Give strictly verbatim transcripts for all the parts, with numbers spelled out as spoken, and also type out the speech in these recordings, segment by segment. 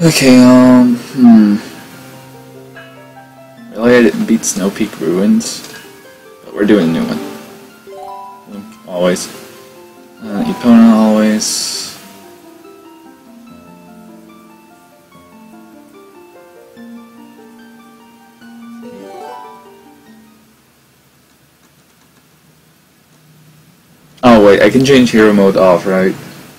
Okay, um, hmm. Really, I didn't beat Snow Peak Ruins, but we're doing a new one. Link, always. Uh, Epona, always. Oh wait, I can change hero mode off, right?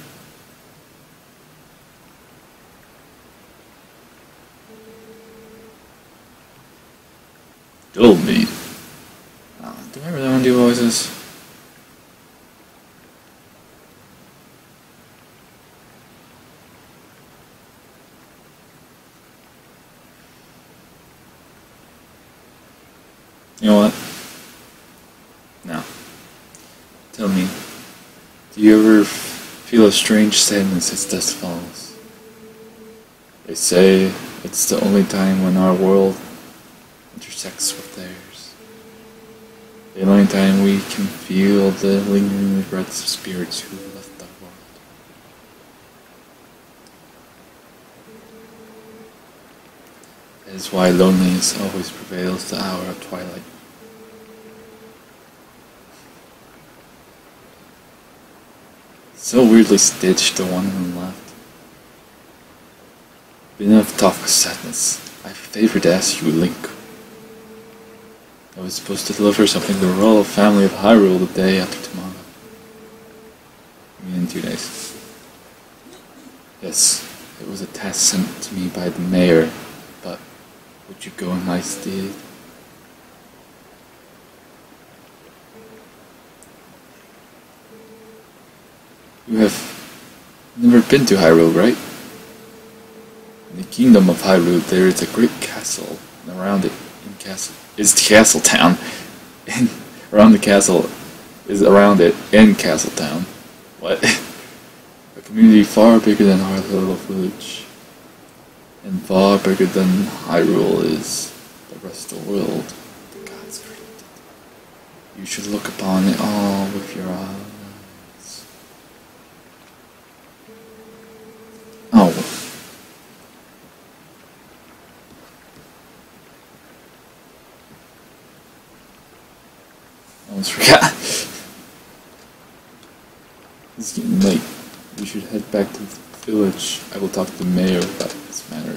Dual meat. Oh, do I really want to do voices? You know what? No. Tell me, do you ever feel a strange sadness as dusk falls? They say it's the only time when our world intersects with theirs. The only time we can feel the lingering regrets of spirits who left the world. That is why loneliness always prevails the hour of twilight. So weirdly stitched, the one on the left. But enough talk of sadness. I have a favor to ask you, Link. I was supposed to deliver something to the royal family of Hyrule the day after tomorrow. I mean, in two days. Yes, it was a task sent to me by the mayor, but would you go in my stead? You have never been to Hyrule, right? In the kingdom of Hyrule, there is a great castle, and around it, in castle, is Castle Town. And around the castle is around it in Castle Town. What? A community far bigger than our little village, and far bigger than Hyrule is the rest of the world the gods created. You should look upon it all with your eyes. Oh. I almost forgot. It's getting late. We should head back to the village. I will talk to the mayor about this matter.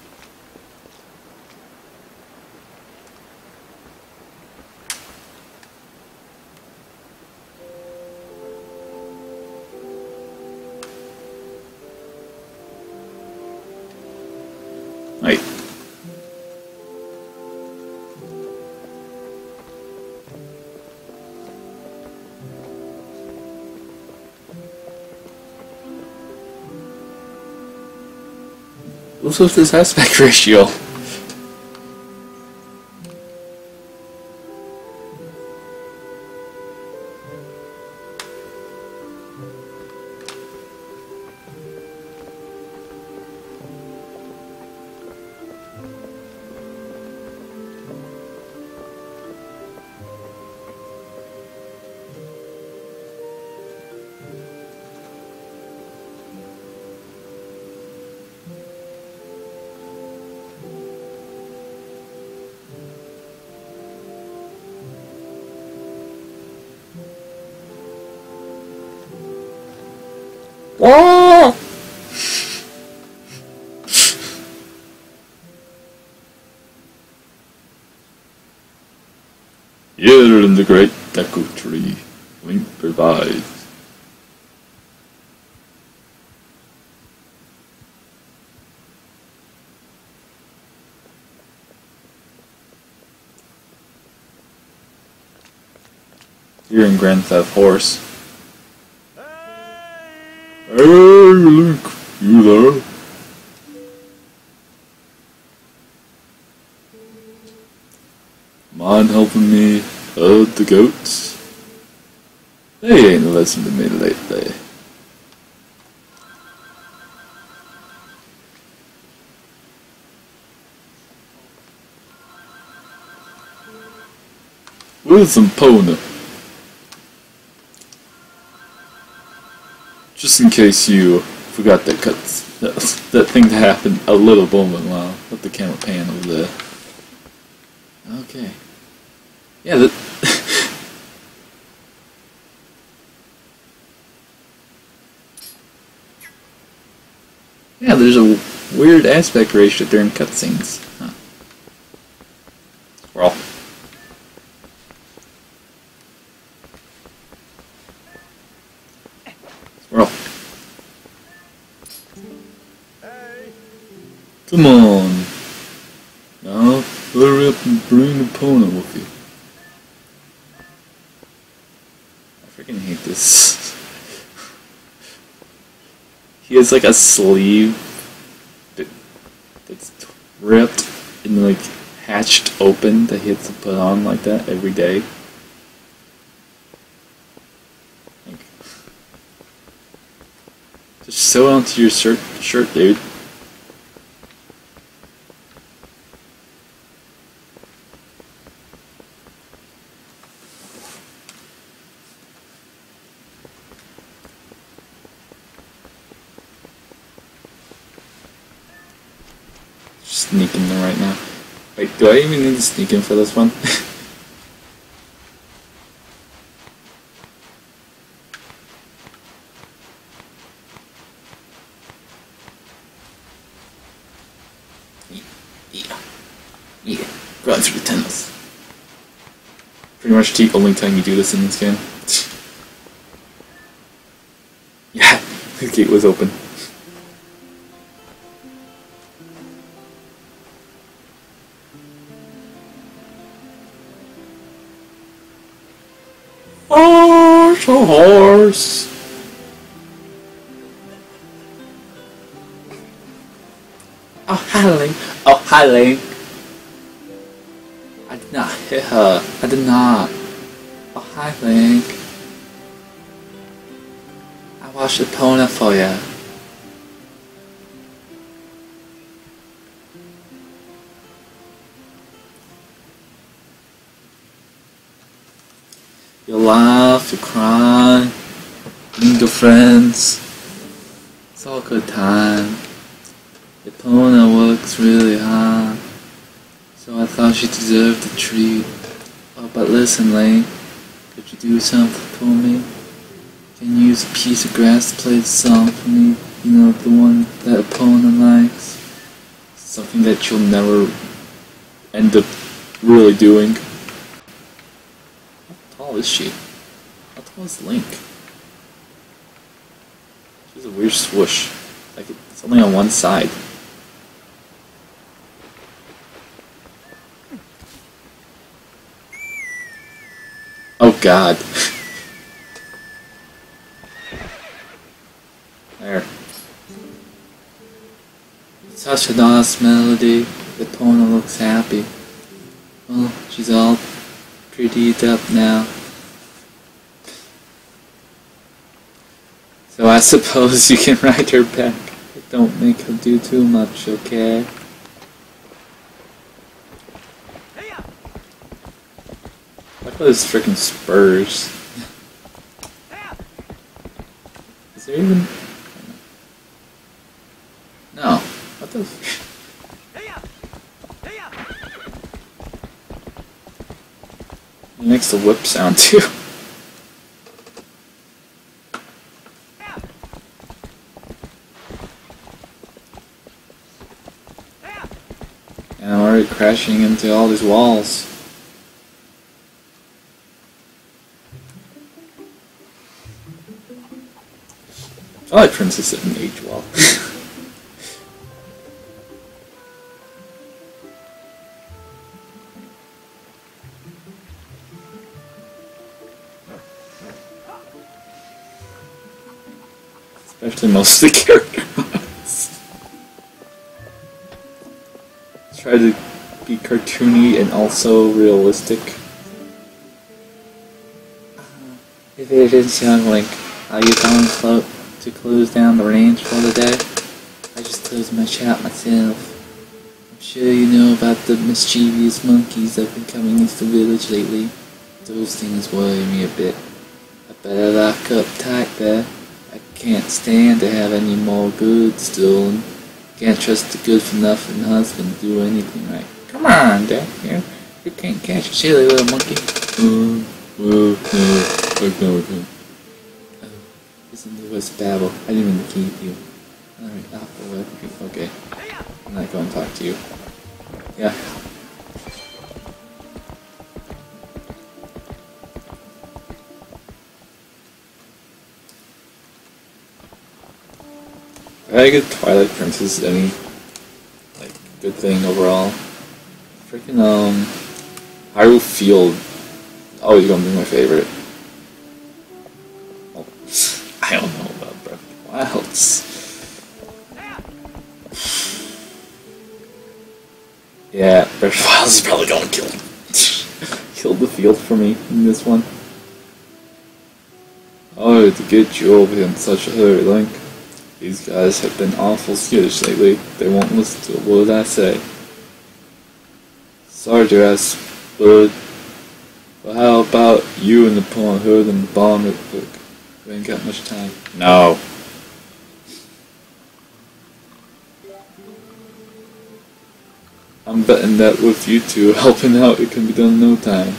Wait. What's with this aspect ratio? Oh! Here in the great Deku Tree, Link provides. Here in Grand Theft Horse. Hey, Link, you there? Mind helping me herd the goats? They ain't listened to me lately. With some Pona. Just in case you forgot that cuts that, that thing that happened a little moment. Wow, let the camera pan over there. Okay. Yeah. That yeah. There's a weird aspect ratio during cutscenes. Huh. Well. Squirrel. Come on. Now, hurry up and bring the pony with you. I freaking hate this. He has like a sleeve that, that's ripped and like hatched open that he has to put on like that every day. Like, just sew onto your shirt, shirt, dude. Sneaking in right now. Wait, do I even need to sneak in for this one? Yeah. Yeah. Run through the tunnels. Pretty much the only time you do this in this game. Yeah, the gate was open. Horse, a horse. Oh, hi, Link. Oh, hi, Link. I did not hit her. I did not. Oh, hi, Link. I washed the pony for you. You laugh, you cry, meet your friends. It's all a good time. Your pony works really hard, so I thought she deserved a treat. Oh, but listen, Lane, could you do something for me? Can you use a piece of grass to play the song for me? You know, the one that a pony likes? Something that you'll never end up really doing. How tall is she? How tall is Link? She has a weird swoosh. Like it's only on one side. Oh God. There. Such a nice melody. The pony looks happy. Well, she's all prettied up now. So I suppose you can ride her back, but don't make her do too much, okay? Look at those freaking spurs. Is there even... No. What the... It makes the whip sound too. And I'm already crashing into all these walls. Twilight Princess didn't age well. Especially most of the characters. Try to be cartoony and also realistic. Uh, if it is young Link, are you going to, to close down the range for the day? I just closed my shop myself. I'm sure you know about the mischievous monkeys that have been coming into the village lately. Those things worry me a bit. I better lock up tight there. I can't stand to have any more goods stolen. Can't trust a good-for-nothing husband to do anything right. Come on, Dad. You, you can't catch a silly little monkey. Uh, well, no, I know it. Oh, listen to us babble. I didn't mean to keep you. Alright, I'll go with you. Okay. I'm not going to talk to you. Yeah. I get Twilight Princess any like good thing overall. Freaking um Hyrule Field always gonna be my favorite. Well, I don't know about Breath of the Wilds. Yeah, Breath of the Wilds is probably gonna kill kill the field for me in this one. Oh, to get you over in such a hurry, Link. These guys have been awful skittish lately. They won't listen to a word I say. Sorry to ask, Bud, but how about you and the pawn hood and the bomb real quick? We ain't got much time. No. I'm betting that with you two helping out, it can be done in no time.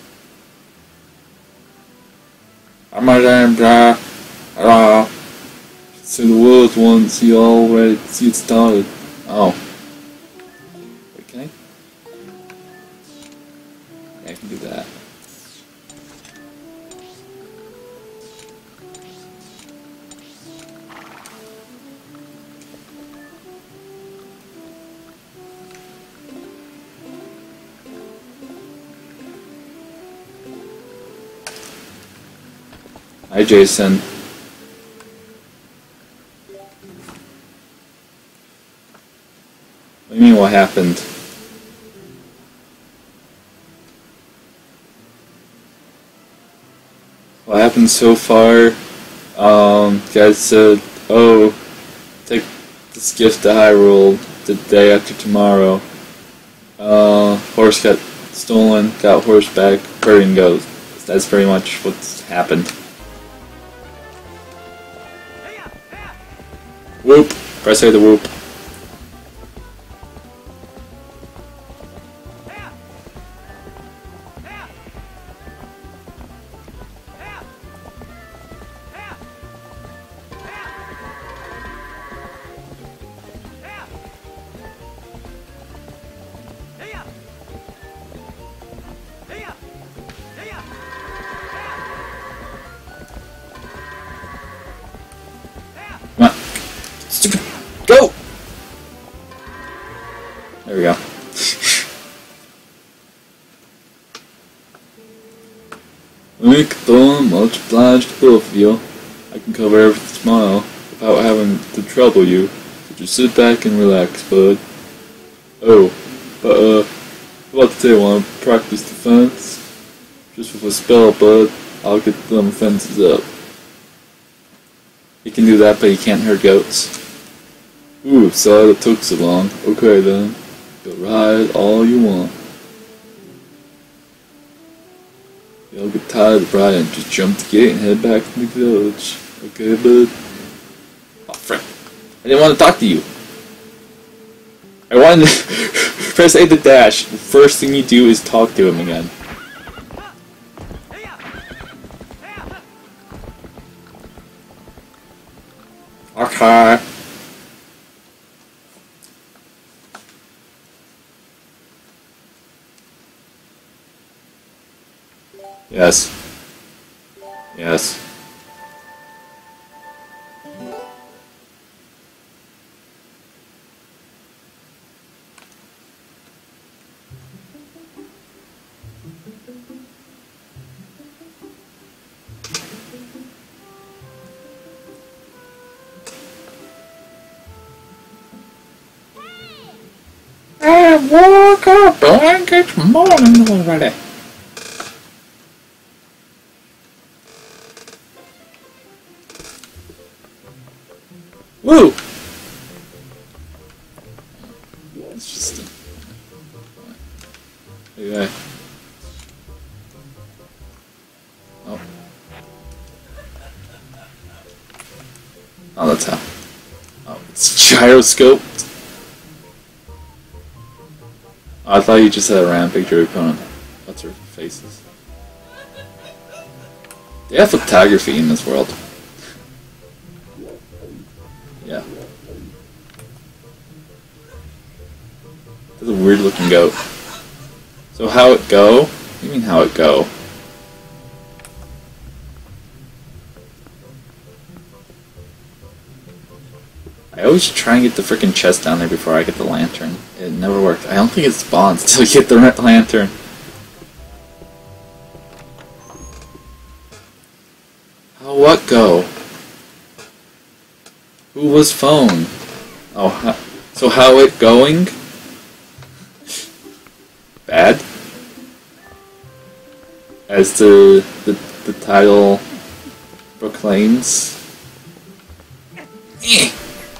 I'm a damn bra. Hello. See the world once you already see it started. Oh. Wait, can I? Yeah, I can do that. Hi, Jason. What do you mean, what happened? What happened so far? Um, guys said, oh, take this gift to Hyrule the day after tomorrow. Uh, horse got stolen, got horse back, hurry goes. That's pretty much what's happened. Whoop! Press A to whoop. Come on. Stupid. Go! There we go. Link, Thorn, much obliged to both of you. I can cover everything tomorrow without having to trouble you. So just sit back and relax, bud. Oh, but uh, about to say, want to practice defense? Just with a spell, bud. I'll get them fences up. You can do that, but you can't hurt goats. Ooh, sorry that took so long. Okay then, go ride all you want. You'll get tired of riding, just jump the gate and head back to the village. Okay, bud? Oh, frick. I didn't want to talk to you. I wanted to press A to dash. The first thing you do is talk to him again. Okay. Yes. Yes. I woke up like it's morning already. Woo! It's just a... Okay. Oh. Oh, that's how. Oh, it's gyroscope. Oh, I thought you just had a random picture of opponent. What's her faces? They have photography in this world. Yeah. That's a weird looking goat. So how it go? What do you mean how it go? I always try and get the freaking chest down there before I get the lantern. It never worked. I don't think it spawns until you get the lantern. How what go? Who was phone? Oh, how, so how it going? Bad? As the, the, the title proclaims. Eh.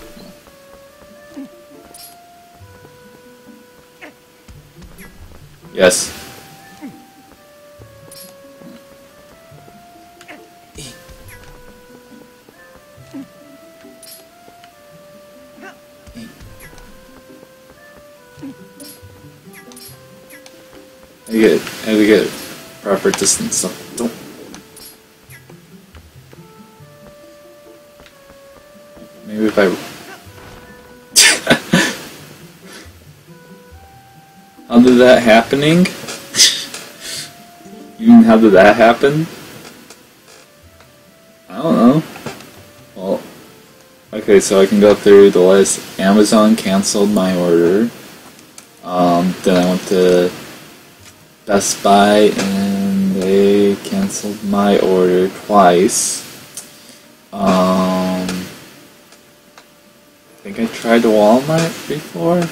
Yes. I get it. I get it. Proper distance. So don't. Maybe if I. How did that happening? You mean how did that happen? I don't know. Well, okay, so I can go through the list. Amazon canceled my order. Um, then I went to Best Buy and they canceled my order twice. Um, I think I tried the Walmart before.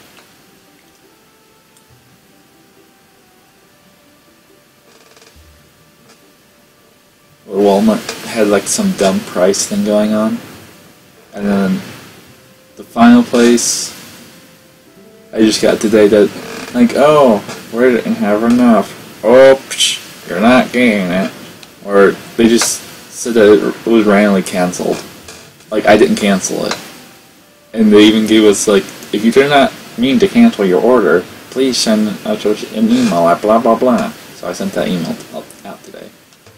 Or Walmart had like some dumb price thing going on. And then the final place I just got today that like, oh, we didn't have enough. Oh, psh, you're not getting it. Or they just said that it was randomly canceled. Like, I didn't cancel it. And they even gave us, like, if you do not mean to cancel your order, please send us an email at blah blah blah. So I sent that email out today.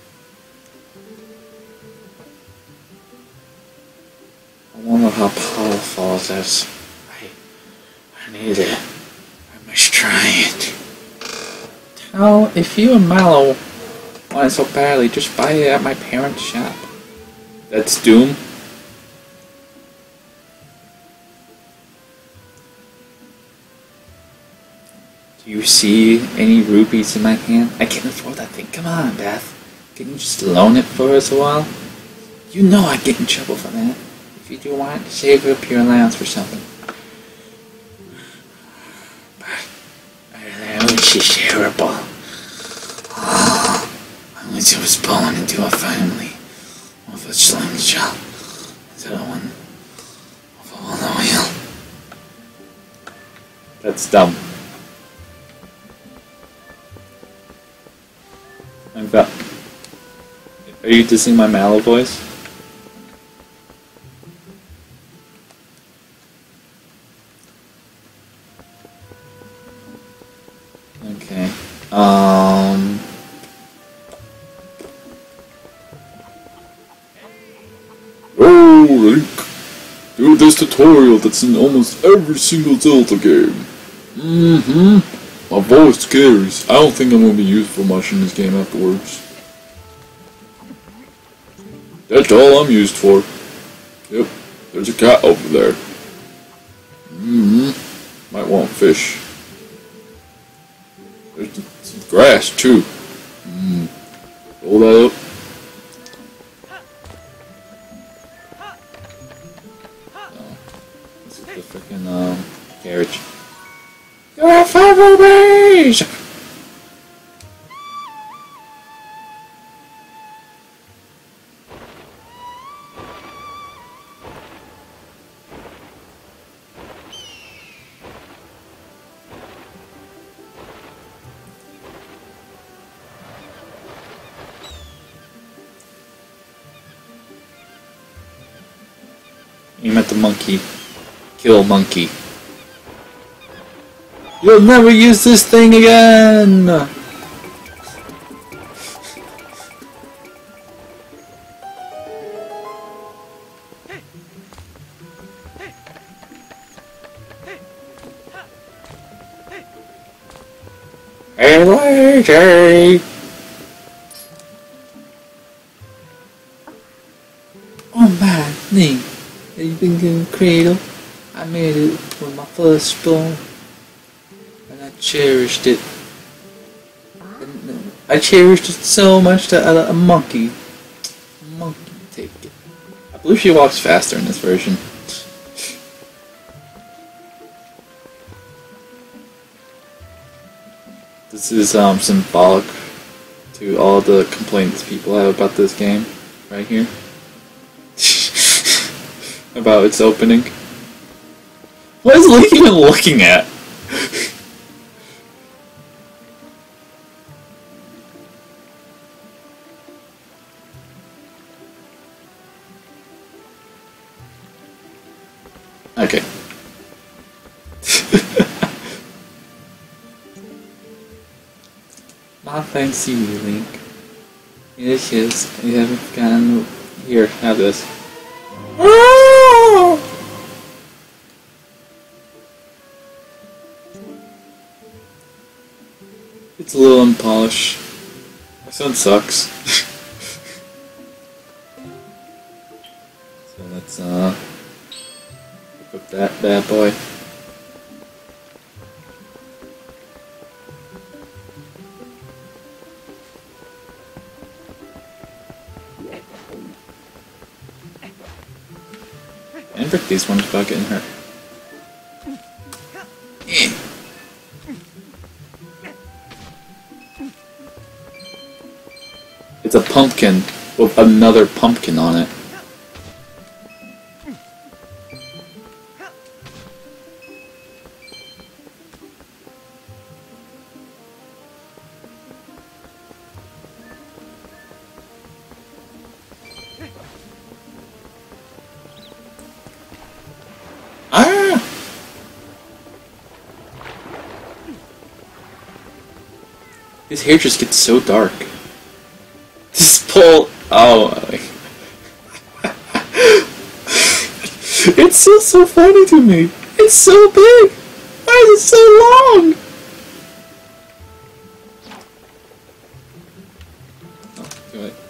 I wonder how powerful it is. I, I need it. I must try it. Tell if you and Mallow want it so badly, just buy it at my parents' shop. That's Doom? Do you see any rupees in my hand? I can't afford that thing. Come on, Beth. Can you just loan it for us a while? You know I'd get in trouble for that. If you do want to save up your allowance for something. But I wish it's terrible. Oh, I wish I was born into a family with a slingshot instead of one with a one wheel. That's dumb. I've got. Are you dissing my Mallow voice? Okay. Um. Oh, Link! Do this tutorial that's in almost every single Zelda game. Mm-hmm. My voice carries. I don't think I'm going to be useful much in this game afterwards. That's all I'm used for. Yep, there's a cat over there. Mm-hmm. Might want fish. There's some grass, too. Mmm. Roll that up. Oh, this is the freaking, um, carriage. You have five rupees! Aim at the monkey. Kill monkey. You'll never use this thing again! Hey, lady! Oh my knee. Have you been getting cradle? I made it with my first bone. And I cherished it. And I cherished it so much that I let a monkey. A monkey take it. I believe she walks faster in this version. This is um, symbolic to all the complaints people have about this game, right here. About its opening. What is Link even looking at? Okay. My thanks to you, Link. Yes, yes, you haven't forgotten. Here, have this. It's a little unpolished. My son sucks. So let's uh pick up that bad boy. And break these ones without getting hurt. Eh. It's a pumpkin with another pumpkin on it. Ah! His hair just gets so dark. This pole. Oh. It's still so funny to me. It's so big. Why is it so long? Oh, go ahead.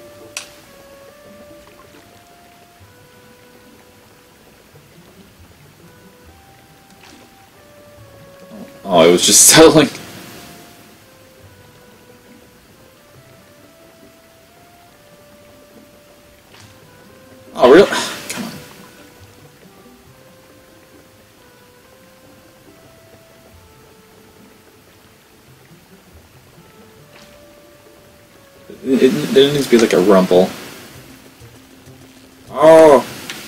Oh, it was just settling. Oh, really? Come on. It, it, there needs to be like a rumble. Oh!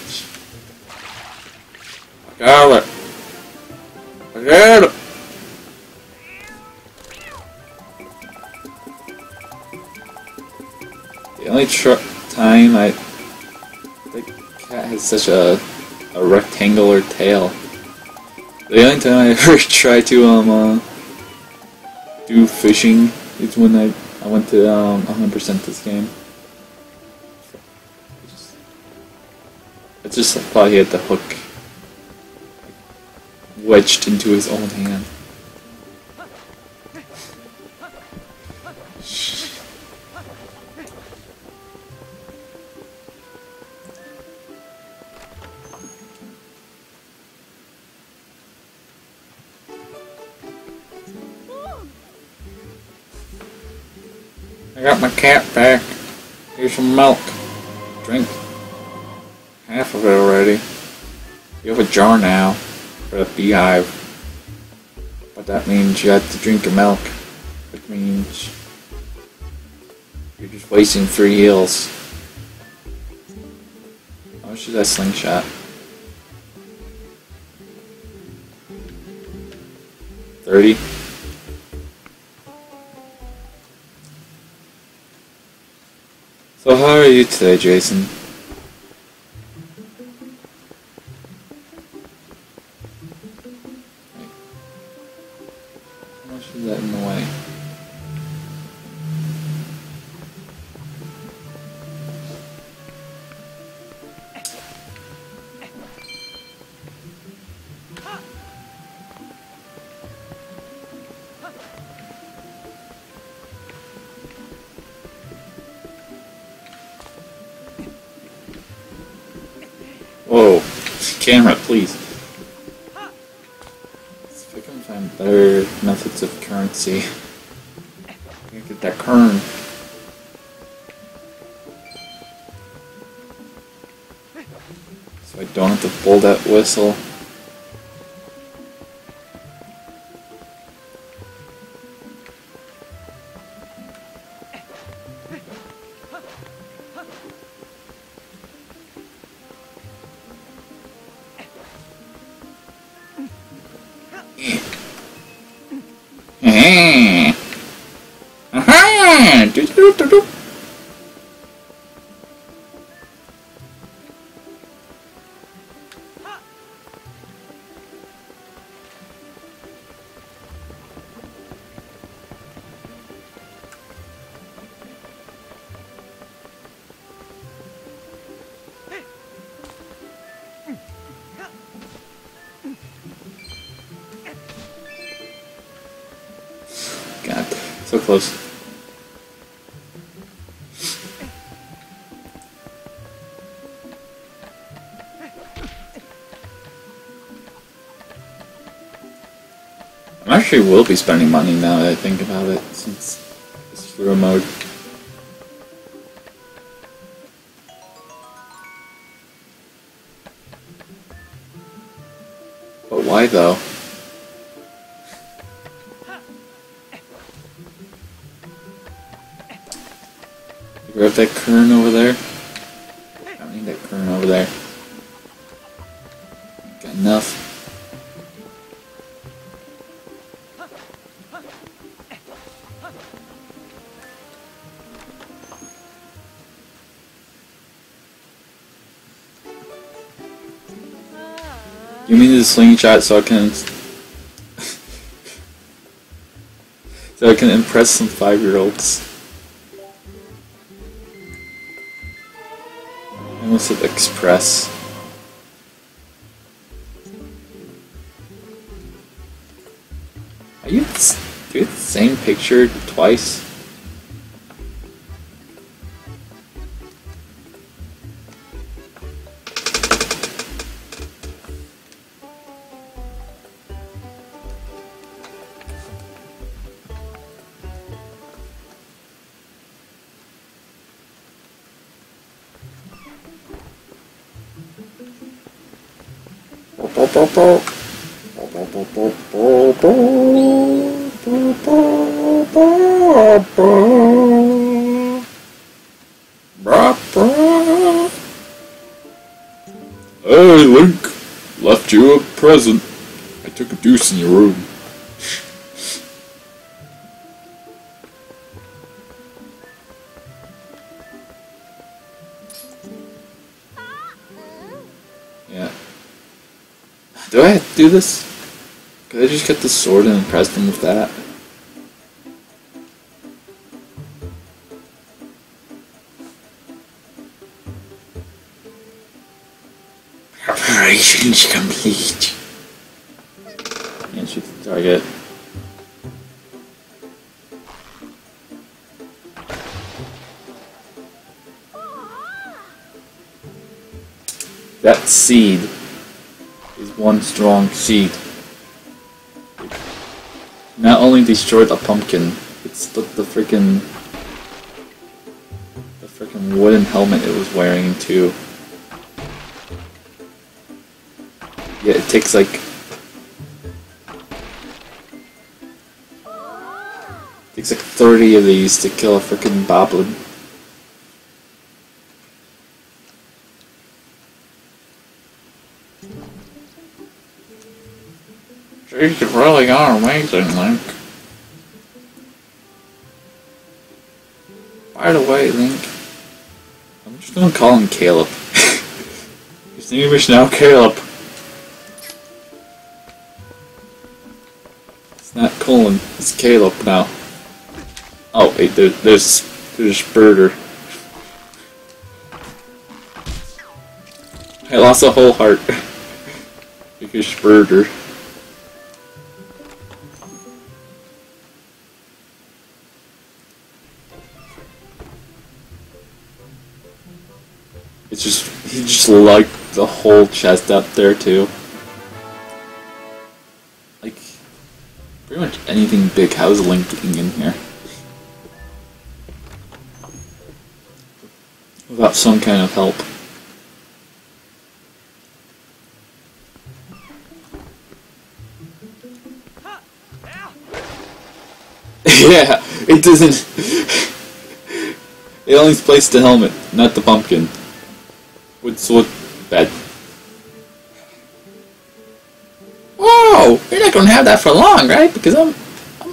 I got it! I got it! The only tr time I... The cat has such a, a rectangular tail. The only time I ever tried to um uh, do fishing is when I I went to um one hundred percent this game. I just thought he had the hook wedged into his own hand. I got my cat back. Here's some milk. Drink half of it already. You have a jar now for the beehive. But that means you have to drink your milk. Which means you're just wasting three heals. How much is that slingshot? Thirty? So how are you today, Jason? Whoa. Camera, please. Let's see if I can find better methods of currency. I gotta get that kern. So I don't have to blow that whistle. Aha! Do do do do. God, so close. I actually will be spending money now that I think about it, since it's hero mode. But why though? Grab that kern over there. I don't need that kern over there. Got enough. Give me the slingshot so I can so I can impress some five-year-olds. I almost said express. Are you do the same picture twice? Hey, Link! Left you a present. I took a deuce in your room. Yeah. Do I have to do this? Could I just get the sword and impress them with that? Preparations complete. And shoot the target. That seed is one strong seed. Not only destroyed a pumpkin, it's the, the freaking the freaking wooden helmet it was wearing too. Yeah, it takes like it takes like thirty of these to kill a freaking boblin. Jeez, you really are amazing, Link. By the way, Link, I'm just gonna call him Caleb. His name is now Caleb. It's not Colin, it's Caleb now. Oh, wait, there, there's, there's Birder. I lost a whole heart. Because Birder. It's just, he just like the whole chest up there too. Like, pretty much anything big has Link in here. Without some kind of help. Yeah, it doesn't... It only placed the helmet, not the pumpkin. What's what bad? Whoa! You're not gonna have that for long, right? Because I'm... I'm...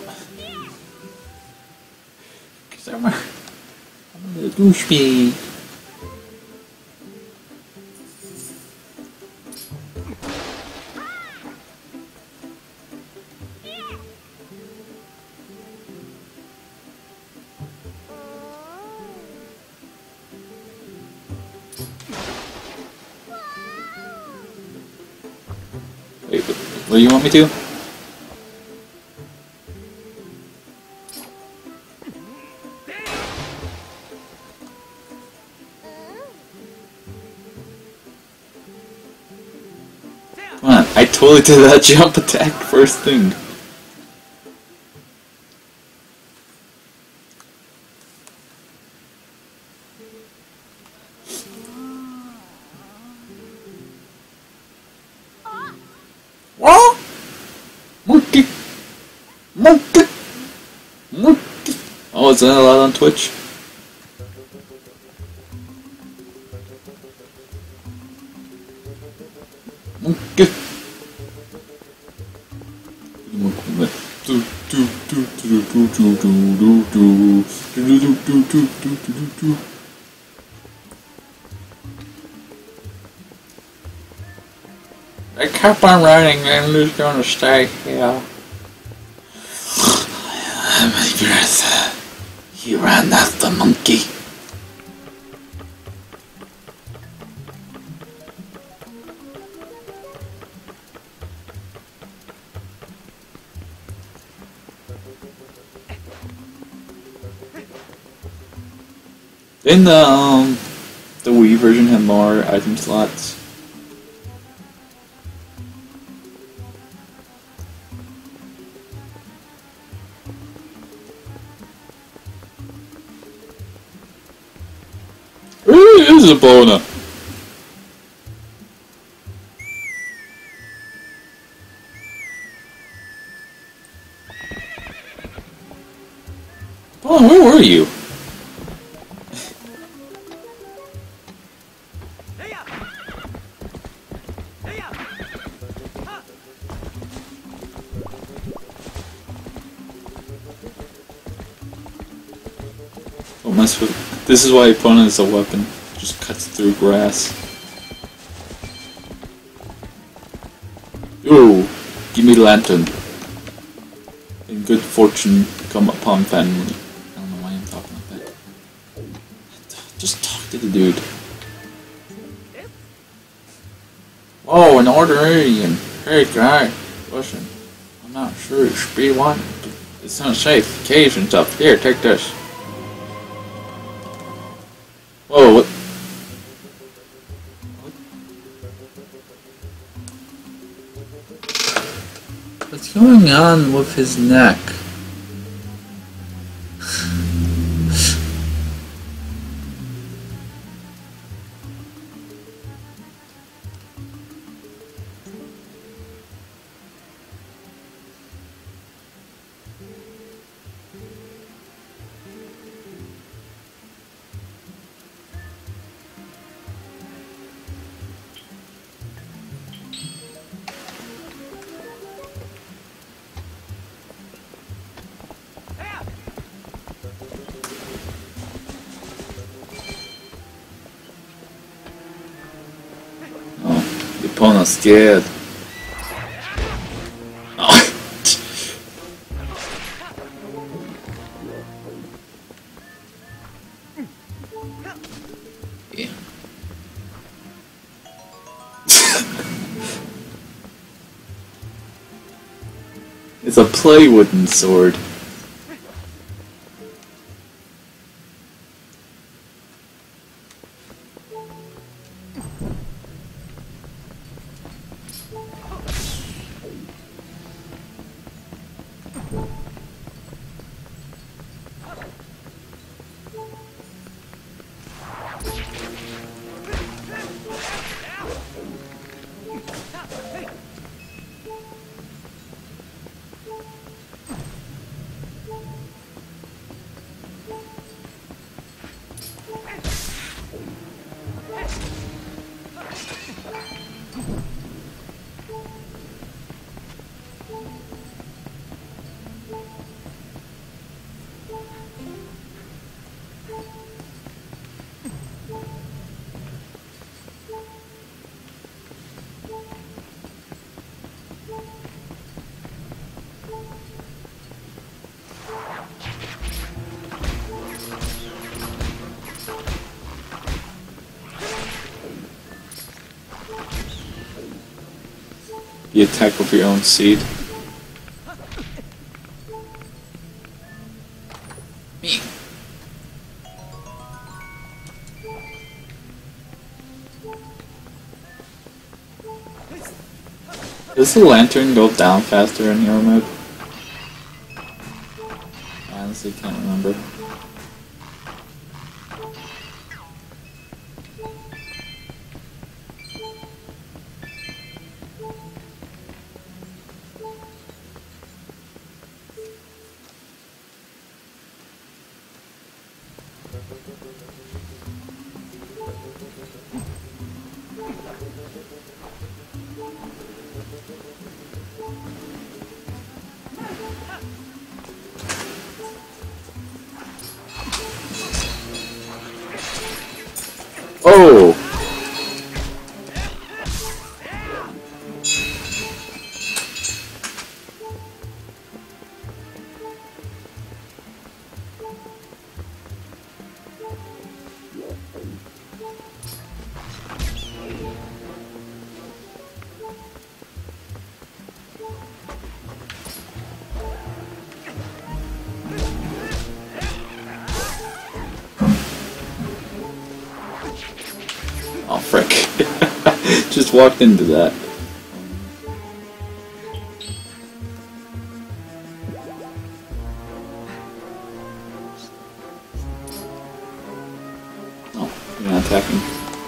Because I'm a... I'm a little douchebag. Wait, what do you want me to? Come on, I totally did that jump attack first thing. What? Monkey! Monkey! Monkey! Oh, is that allowed on Twitch? Monkey! I kept on running, I'm just gonna stay here. My breath. He ran after the monkey. In the um, the Wii version had more item slots. It is a boner. Oh, where were you? Don't mess with. This is why Epona is a weapon. Just cuts through grass. Yo, give me the lantern. And good fortune come upon family. I don't know why I'm talking like that. Just talk to the dude. Whoa, an ordinarian. Hey guy, listen. I'm not sure it should be one, but it's unsafe. Caves and stuff. Here, take this. Whoa, what? What's going on with his neck? Epona's scared. Oh. Yeah. It's a play wooden sword. You attack with your own seed. Me. Does the lantern go down faster in hero mode? I honestly can't remember. Oh! Oh, frick. Just walked into that. Oh, you're not attacking.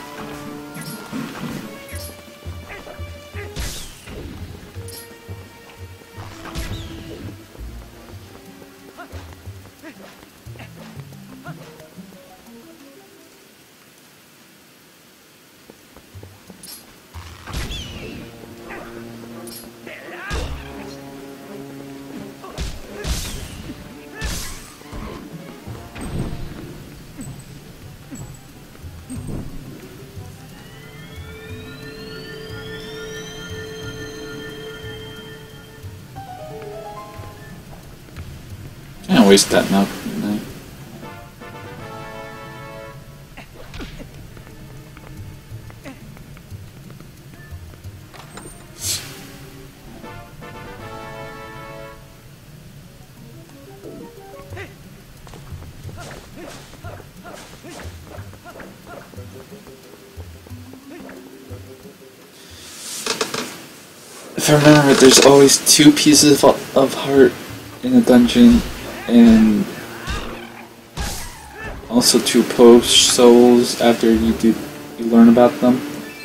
Can't waste that now. No. If I remember, there's always two pieces of, of heart in a dungeon, and also two post souls after you do you learn about them.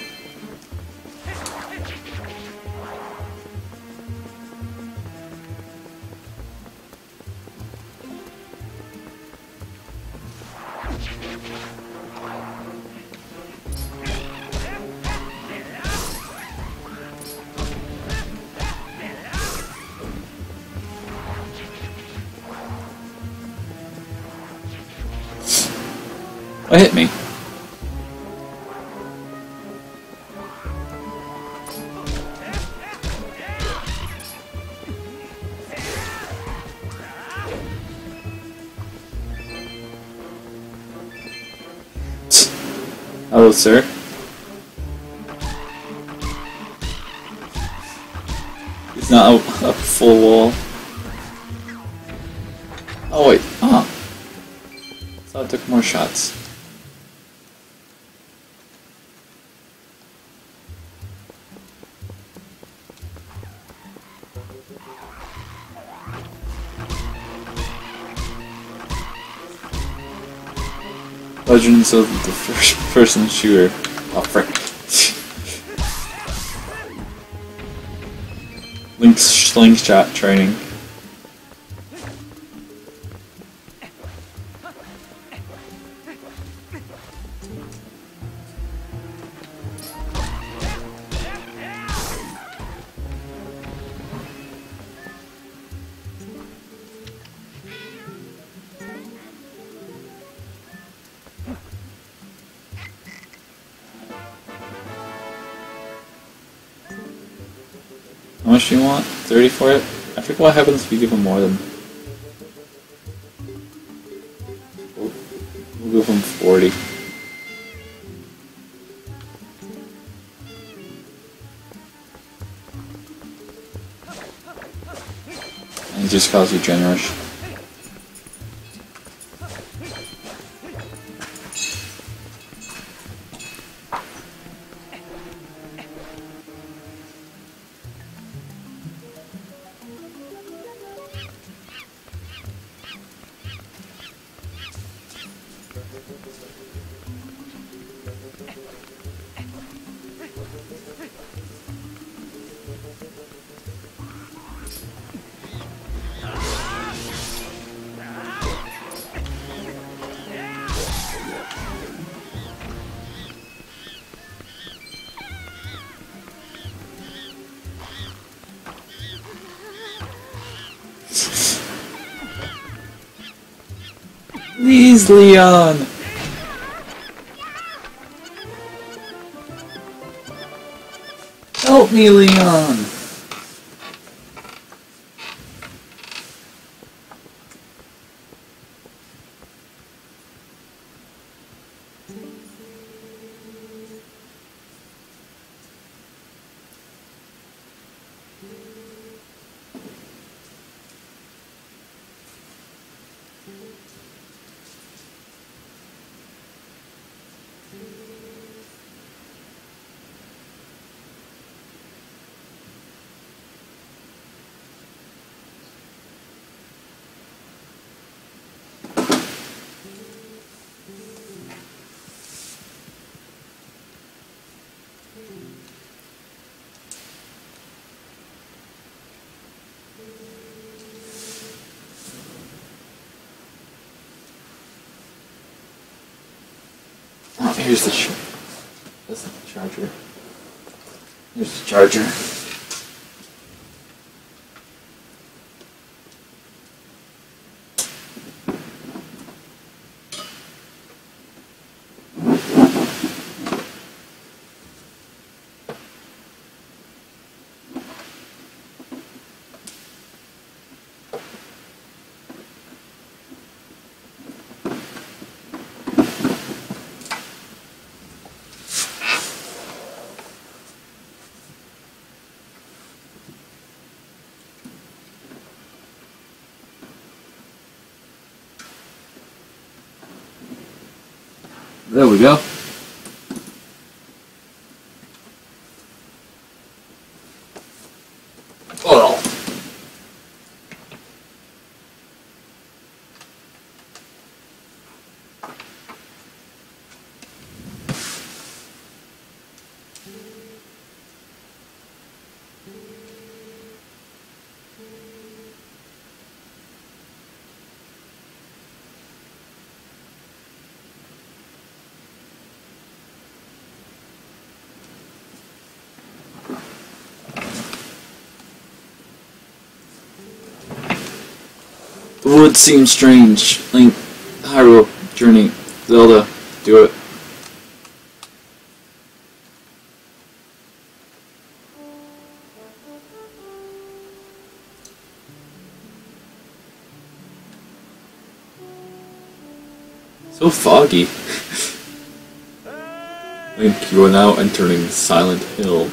What hit me? Hello, sir. It's not a, a full wall. Oh wait, ah. So I took more shots. Legends of the First Person Shooter. Oh, frick. Link's slingshot training. How much do you want? thirty for it? I forget what happens if you give him more than... We'll, we'll give him forty. And just calls you generous. Please, Leon! Help me, Leon! Oh, here's the ch that's the charger. Here's the charger. There we go. Oh. The woods seem strange. Link, Hyrule, Journey, Zelda, do it. So foggy. Link, you are now entering Silent Hill.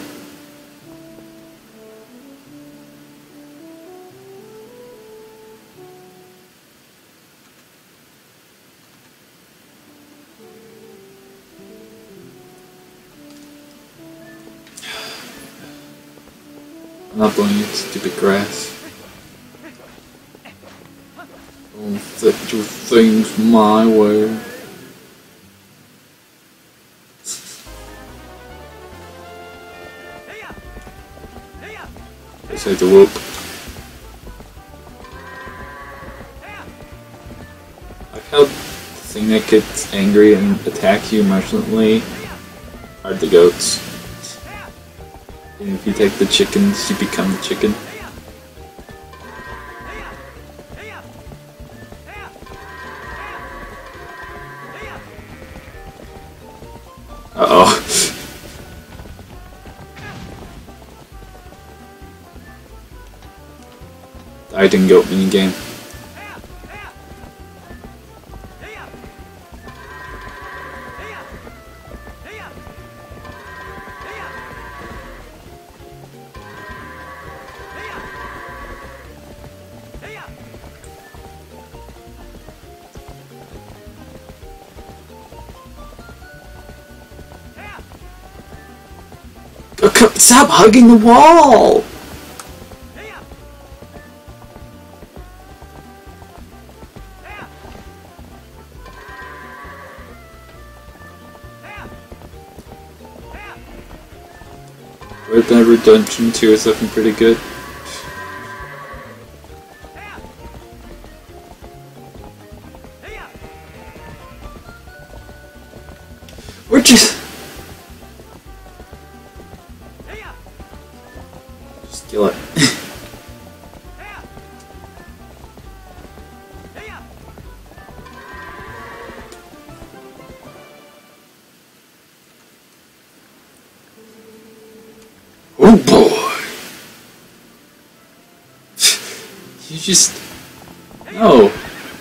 I'm not going into stupid grass. Don't set your things my way. Besides the whoop. I like how the thing that gets angry and attacks you emotionally are the goats. And if you take the chickens, you become the chicken. Uh-oh. I didn't go minigame. Stop hugging the wall! Red Dead Redemption two is looking pretty good. We're just... Just kill it. Oh boy! You just... No!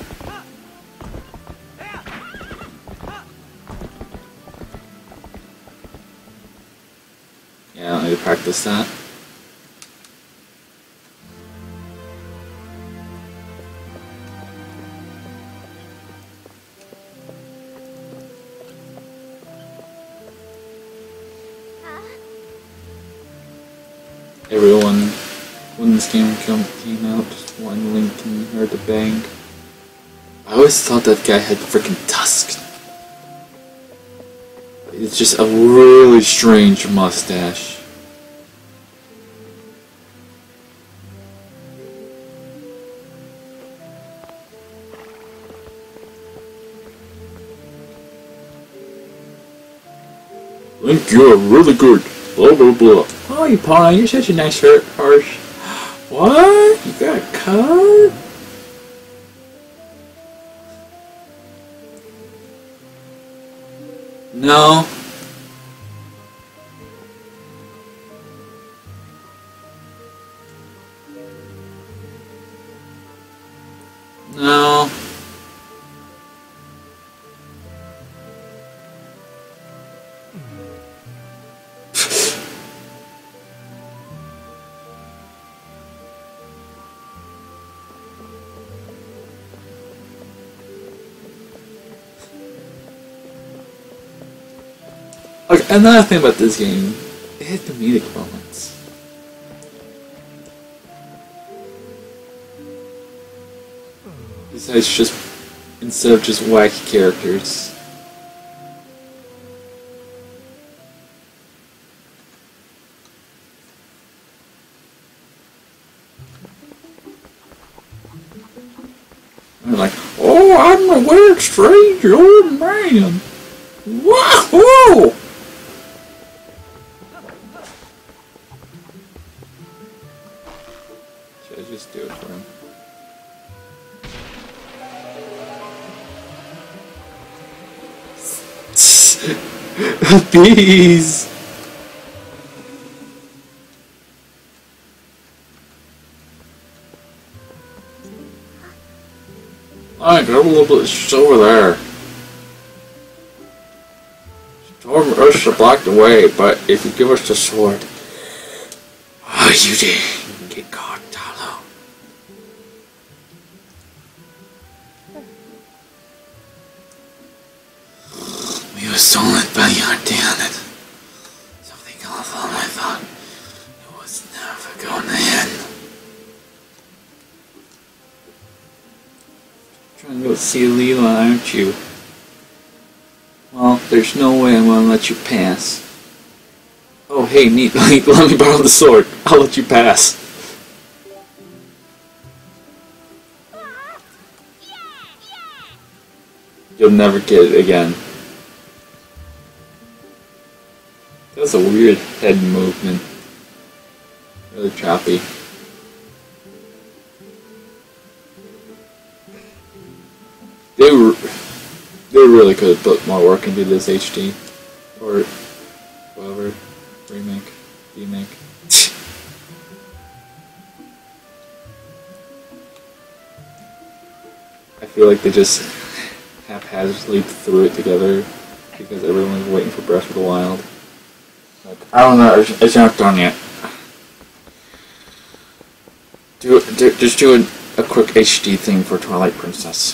Yeah, I need to practice that. Everyone, when this game came out, just one Lincoln heard the bang. I always thought that guy had freaking tusks. It's just a really strange mustache. Link, you're really good. Blah blah blah. Oh, you Paula, you're such a nice horse. What? You got a cut? No. No. Okay, another thing about this game, it had comedic moments. Besides just, instead of just wacky characters. They're like, oh, I'm a weird, strange old man. Wahoo! Should I just do it for him? Bees! Alright, grab a little bit, she's over there. She told us to block the way, but if you give us the sword, oh, you did. You can get caught, Talo. We were stolen by your damn it. Something awful, I thought. It was never going to end. Trying to go see Leela, aren't you? Well, there's no way I'm gonna let you pass. Oh, hey, neat. Let me borrow the sword. I'll let you pass. You'll never get it again. That was a weird head movement. Really choppy. They were, they really could have put more work into this H D. Or whatever. Remake. Remake. I feel like they just haphazardly threw it together because everyone was waiting for Breath of the Wild. Like, I don't know, it's, it's not done yet. Do, do just do a, a quick H D thing for Twilight Princess.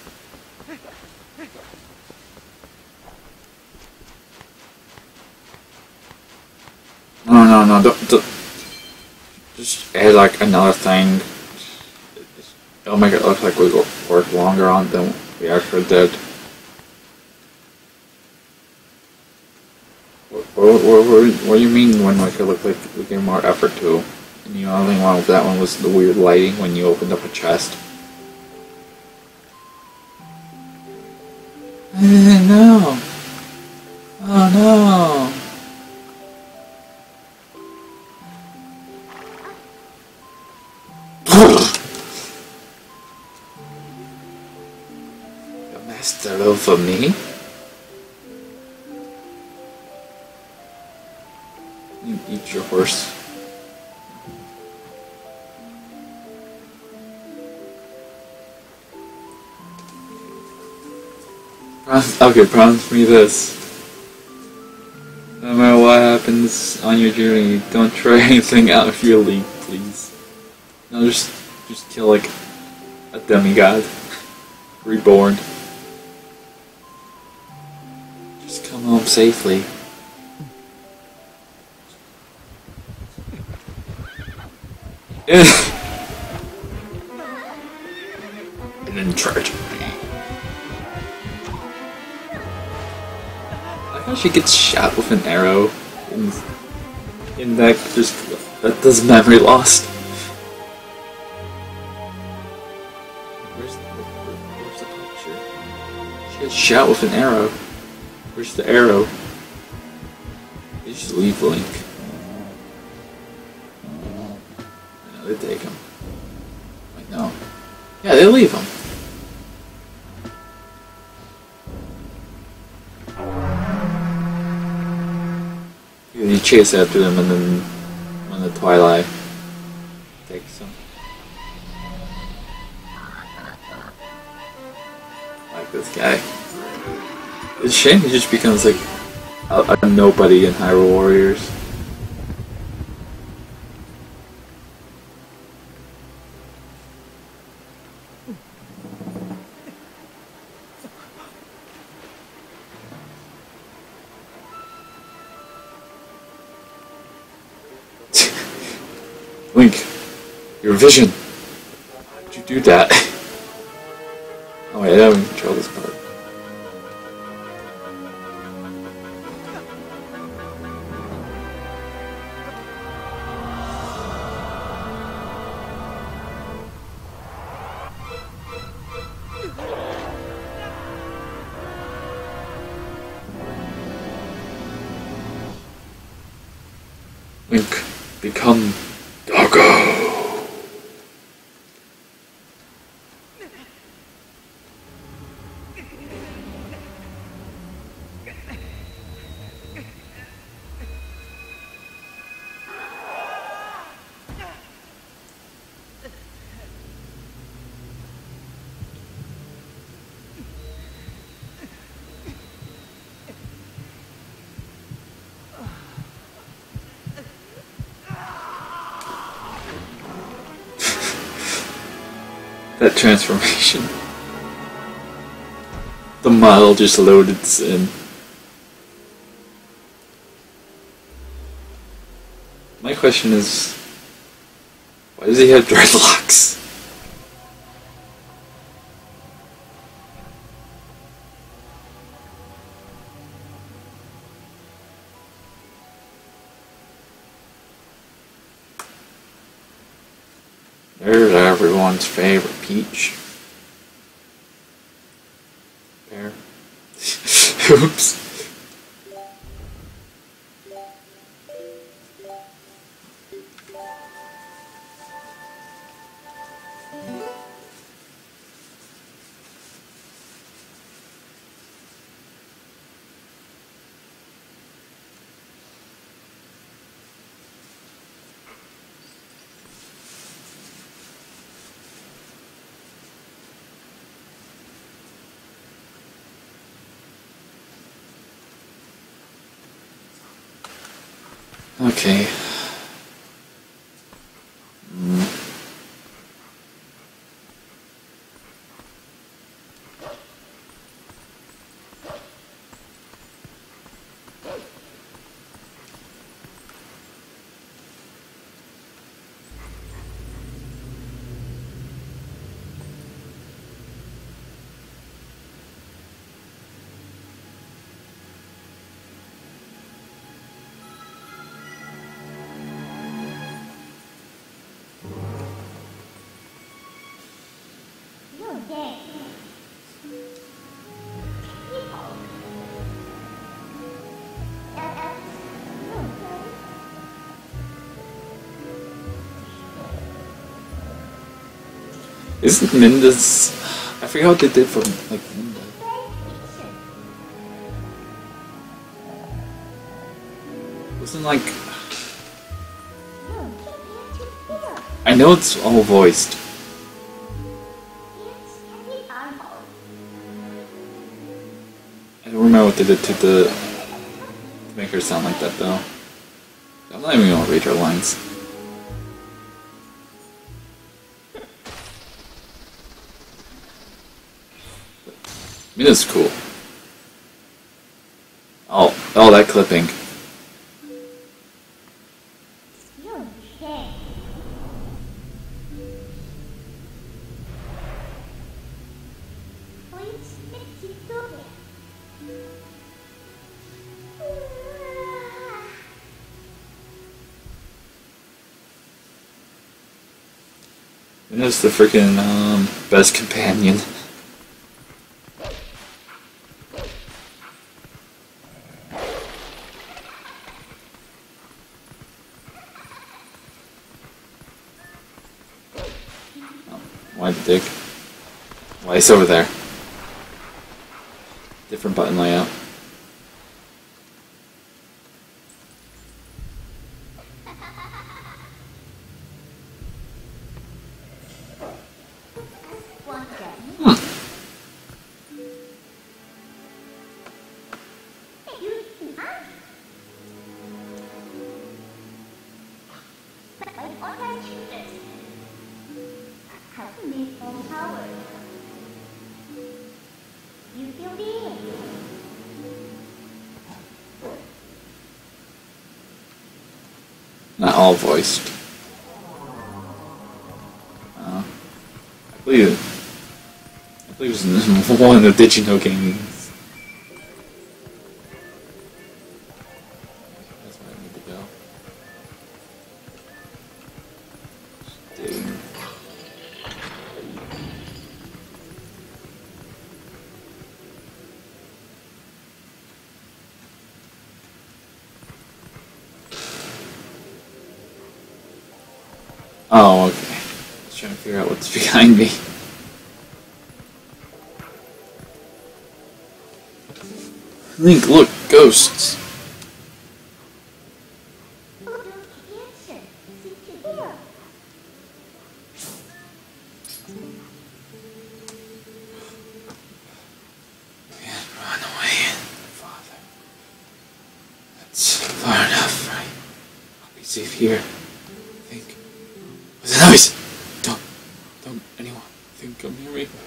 No, no, no, don't, don't just add like another thing. It'll make it look like we worked longer on than we actually did. What, what, what, what do you mean when like it looked like we gave more effort to? And the only one with that one was the weird lighting when you opened up a chest. No. Oh no. The master over me? You eat your horse. Promise, okay, promise me this. No matter what happens on your journey, don't try anything out of your league, please. No, just, just kill like a demigod. Reborn. Just come home safely. And then charge. I how she gets shot with an arrow in, in that just that does memory lost. Where's the, where, where's the picture? She gets shot with an arrow. Where's the arrow? They just leave Link. No, they take him. Wait, no. Yeah, they leave him. You chase after them, and then when the Twilight takes them. Like this guy. It's a shame he just becomes like a, a nobody in Hyrule Warriors. Link, your vision. How did you do that? Oh wait, I don't even control this part. Link, become Doggo. That transformation. The model just loaded in. My question is, why does he have dreadlocks? There's everyone's favorite Peach. Pear. Oops. Okay. Mm. Isn't Minda's... I forget what they did for, like, Minda. Wasn't, like... I know it's all voiced. I don't remember what they did to the... to make her sound like that, though. I'm not even gonna read her lines. I mean, that's cool. Oh, oh, that clipping. Minda's the freaking um, best companion. Why the dick? Why it's over there? Different button layout. Hmm. Not all voiced. Uh, I believe I believe it was in one of the Digino games. That's where I need to go. Digging. Oh, okay. I was trying to figure out what's behind me. Link, look, ghosts. Can't run away, Father. That's far enough, right? I'll be safe here. I think. What's the noise? Don't, don't anyone think come near me.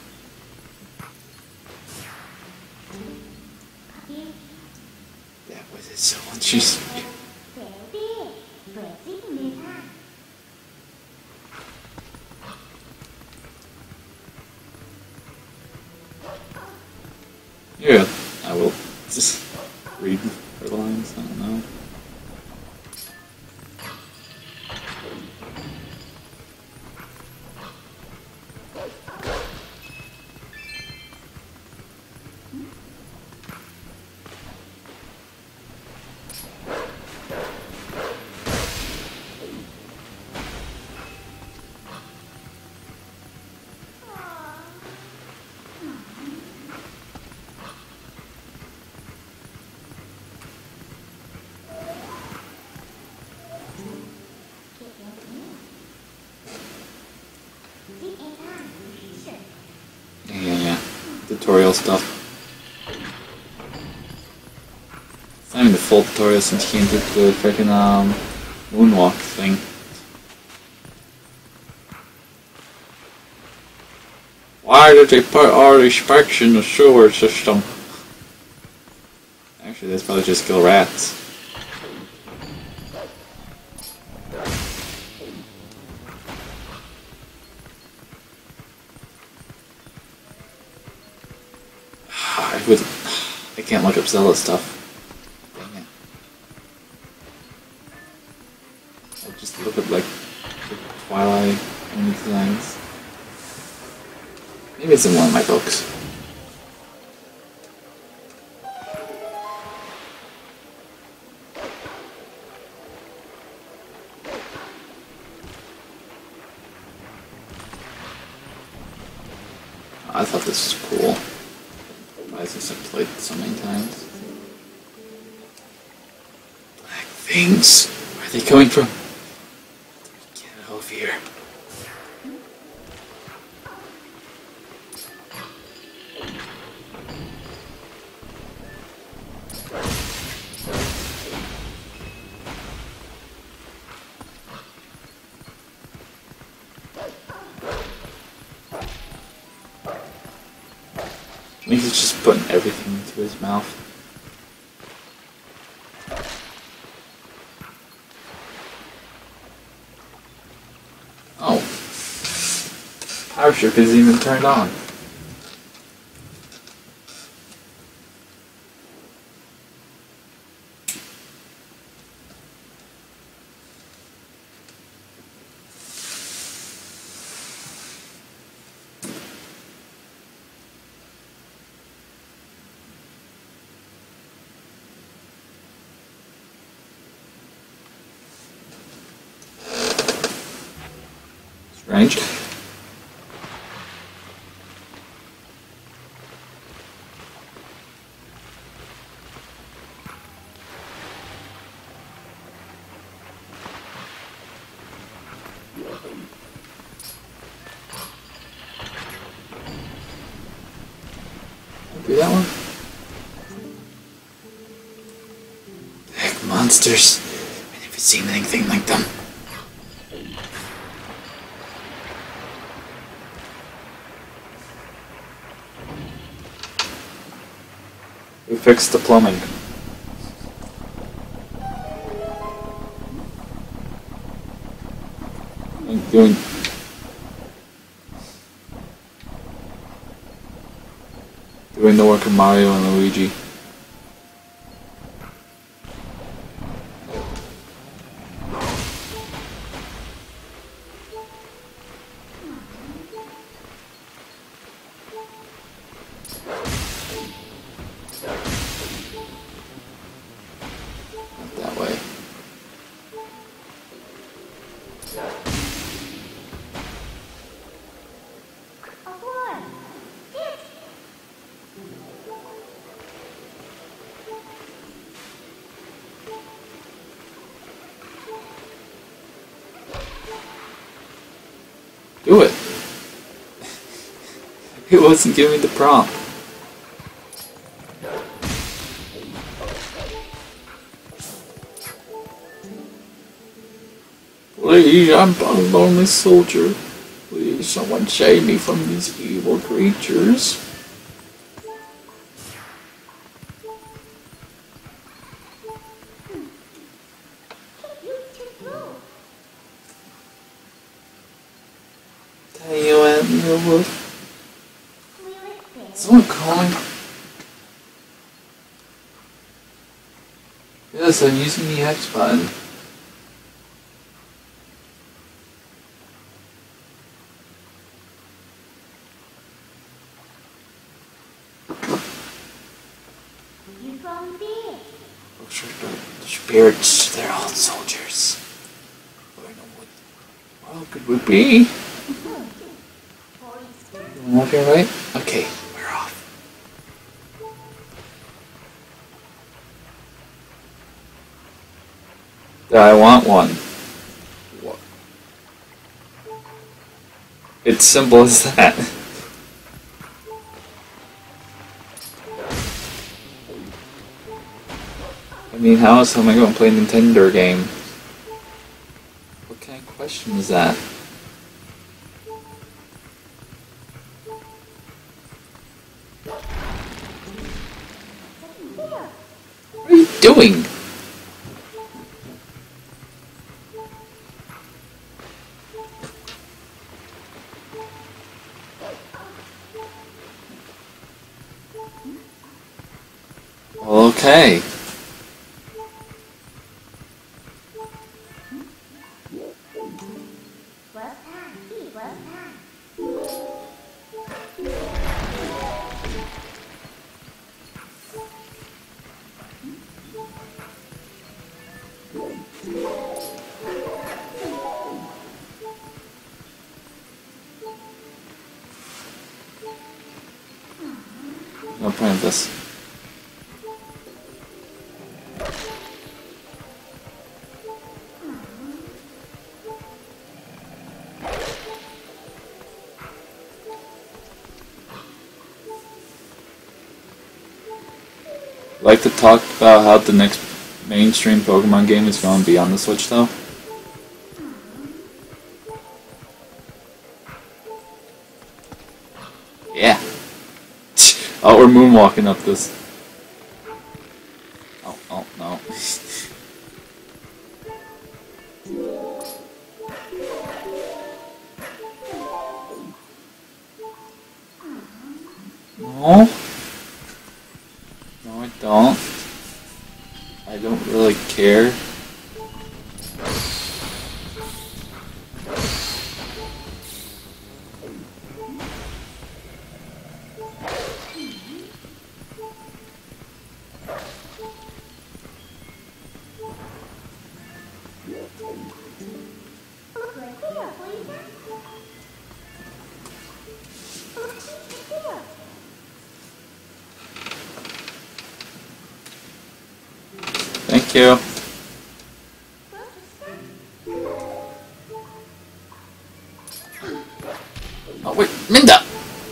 That was it. Someone she's. Yeah, I will just read her lines. I don't know. tutorial stuff. It's not even the full tutorial since he did the freaking um, moonwalk thing. Why did they put all these spikes in the sewer system? Actually, that's probably just kill rats. I would. I can't look up Zelda stuff. Dang it. I'll just look up like the Twilight and designs. Maybe it's in one of my books. I thought this was cool. Why is this I've played so many times? Black things! Where are they coming from? Get out of here. I think he's just putting everything into his mouth. Oh. Power strip isn't even turned on. Strange. Do that one. Heck, monsters. I've never seen anything like them. We fixed the plumbing. I'm doing doing the work of Mario and Luigi. Do it. It wasn't giving me the prompt. Please, I'm a lonely soldier. Please, someone save me from these evil creatures. Tell you what, you wolf. Someone calling? Yes, I'm using the X button. Spirits, they're all soldiers. I don't know what world could we be? Off here, right? Okay, we're off. I want one. What? It's simple as that. mean, how else am I going to play a Nintendo game? What kind of question is that? What are you doing? Okay. No point of this. Like to talk about how the next mainstream Pokemon game is going to be on the Switch, though? Yeah. Oh, we're moonwalking up this. Oh, oh, no. No. No, I don't. I don't really care. Thank you. Oh wait, Minda!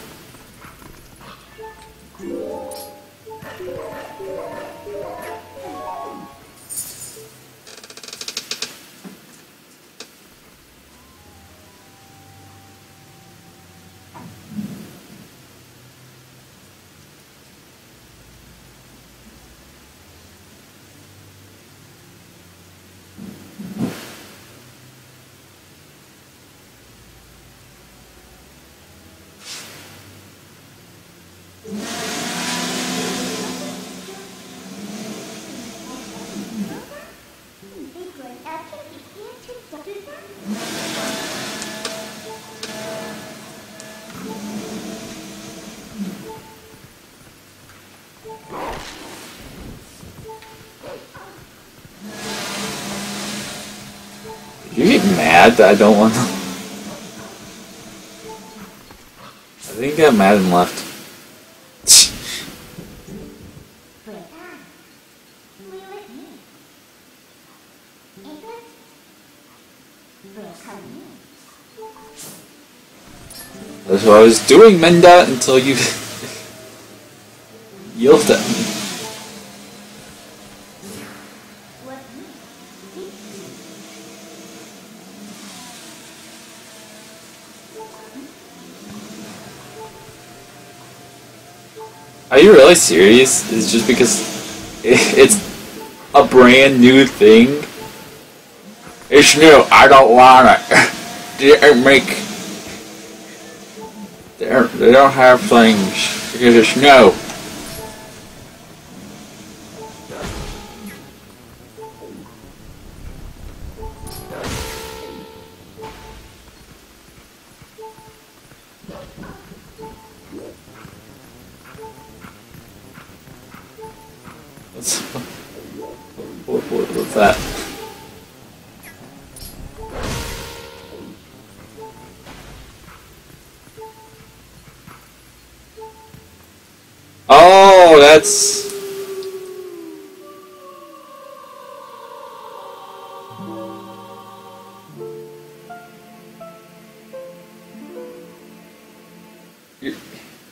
You get mad that I don't want to. I think he got mad and left. That's what I was doing, Menda, until you yelled at me. Are you really serious? It's just because it's a brand new thing? It's new, I don't want it. They don't make... They don't, they don't have things because it's new. What's, what, what, what's that? Oh, that's...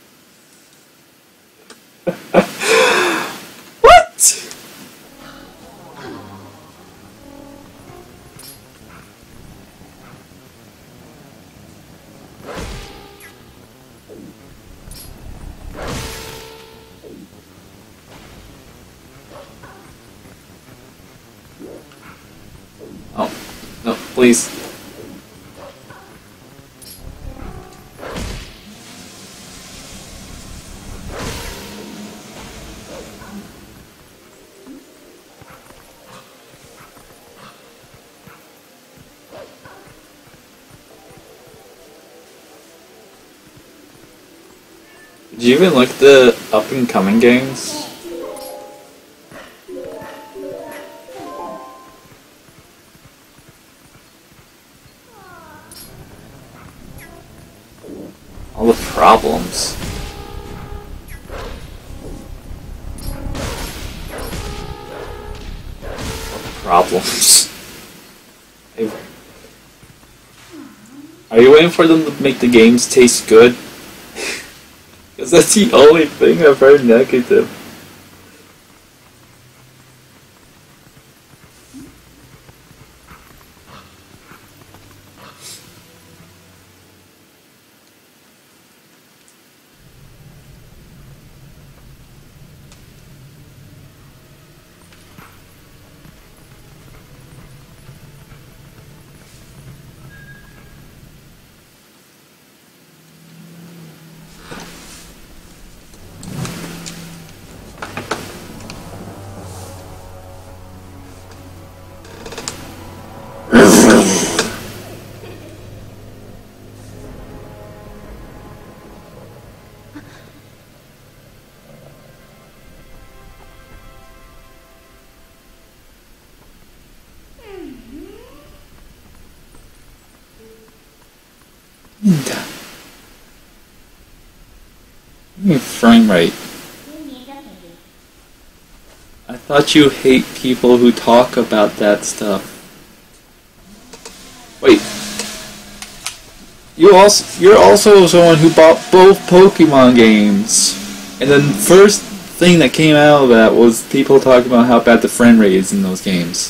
What? Oh, no, please. Did you even look at the up and coming games? All the problems. All the problems. Are you waiting for them to make the games taste good? Because that's the only thing I've heard negative. Frame rate. I thought you hate people who talk about that stuff. Wait. You also you're also someone who bought both Pokemon games. And the first thing that came out of that was people talking about how bad the frame rate is in those games.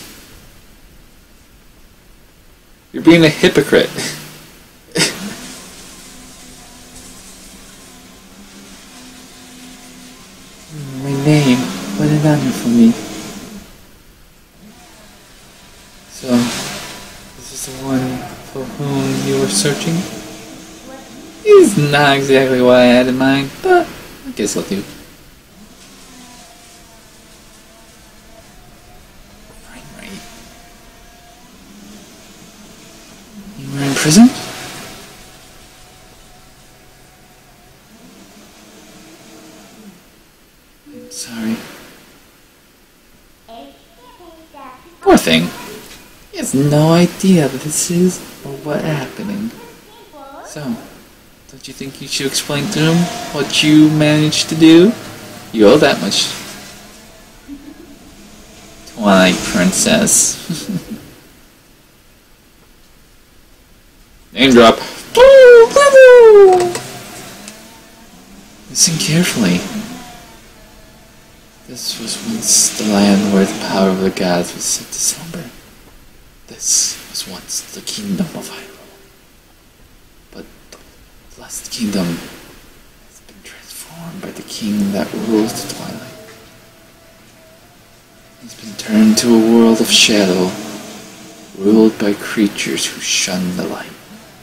You're being a hypocrite. My name, what did that mean for me? So, this is the one for whom you were searching? He's not exactly what I had in mind, but I guess I'll do. Frame rate. You were in prison? I'm sorry. Poor thing. He has no idea that this is or what's happening. So, don't you think you should explain to him what you managed to do? You owe that much. Twilight Princess. Name drop. Listen carefully. This was once the land where the power of the gods was set to slumber. This was once the kingdom of Hyrule. But the last kingdom has been transformed by the king that rules the twilight. It's been turned to a world of shadow, ruled by creatures who shun the light.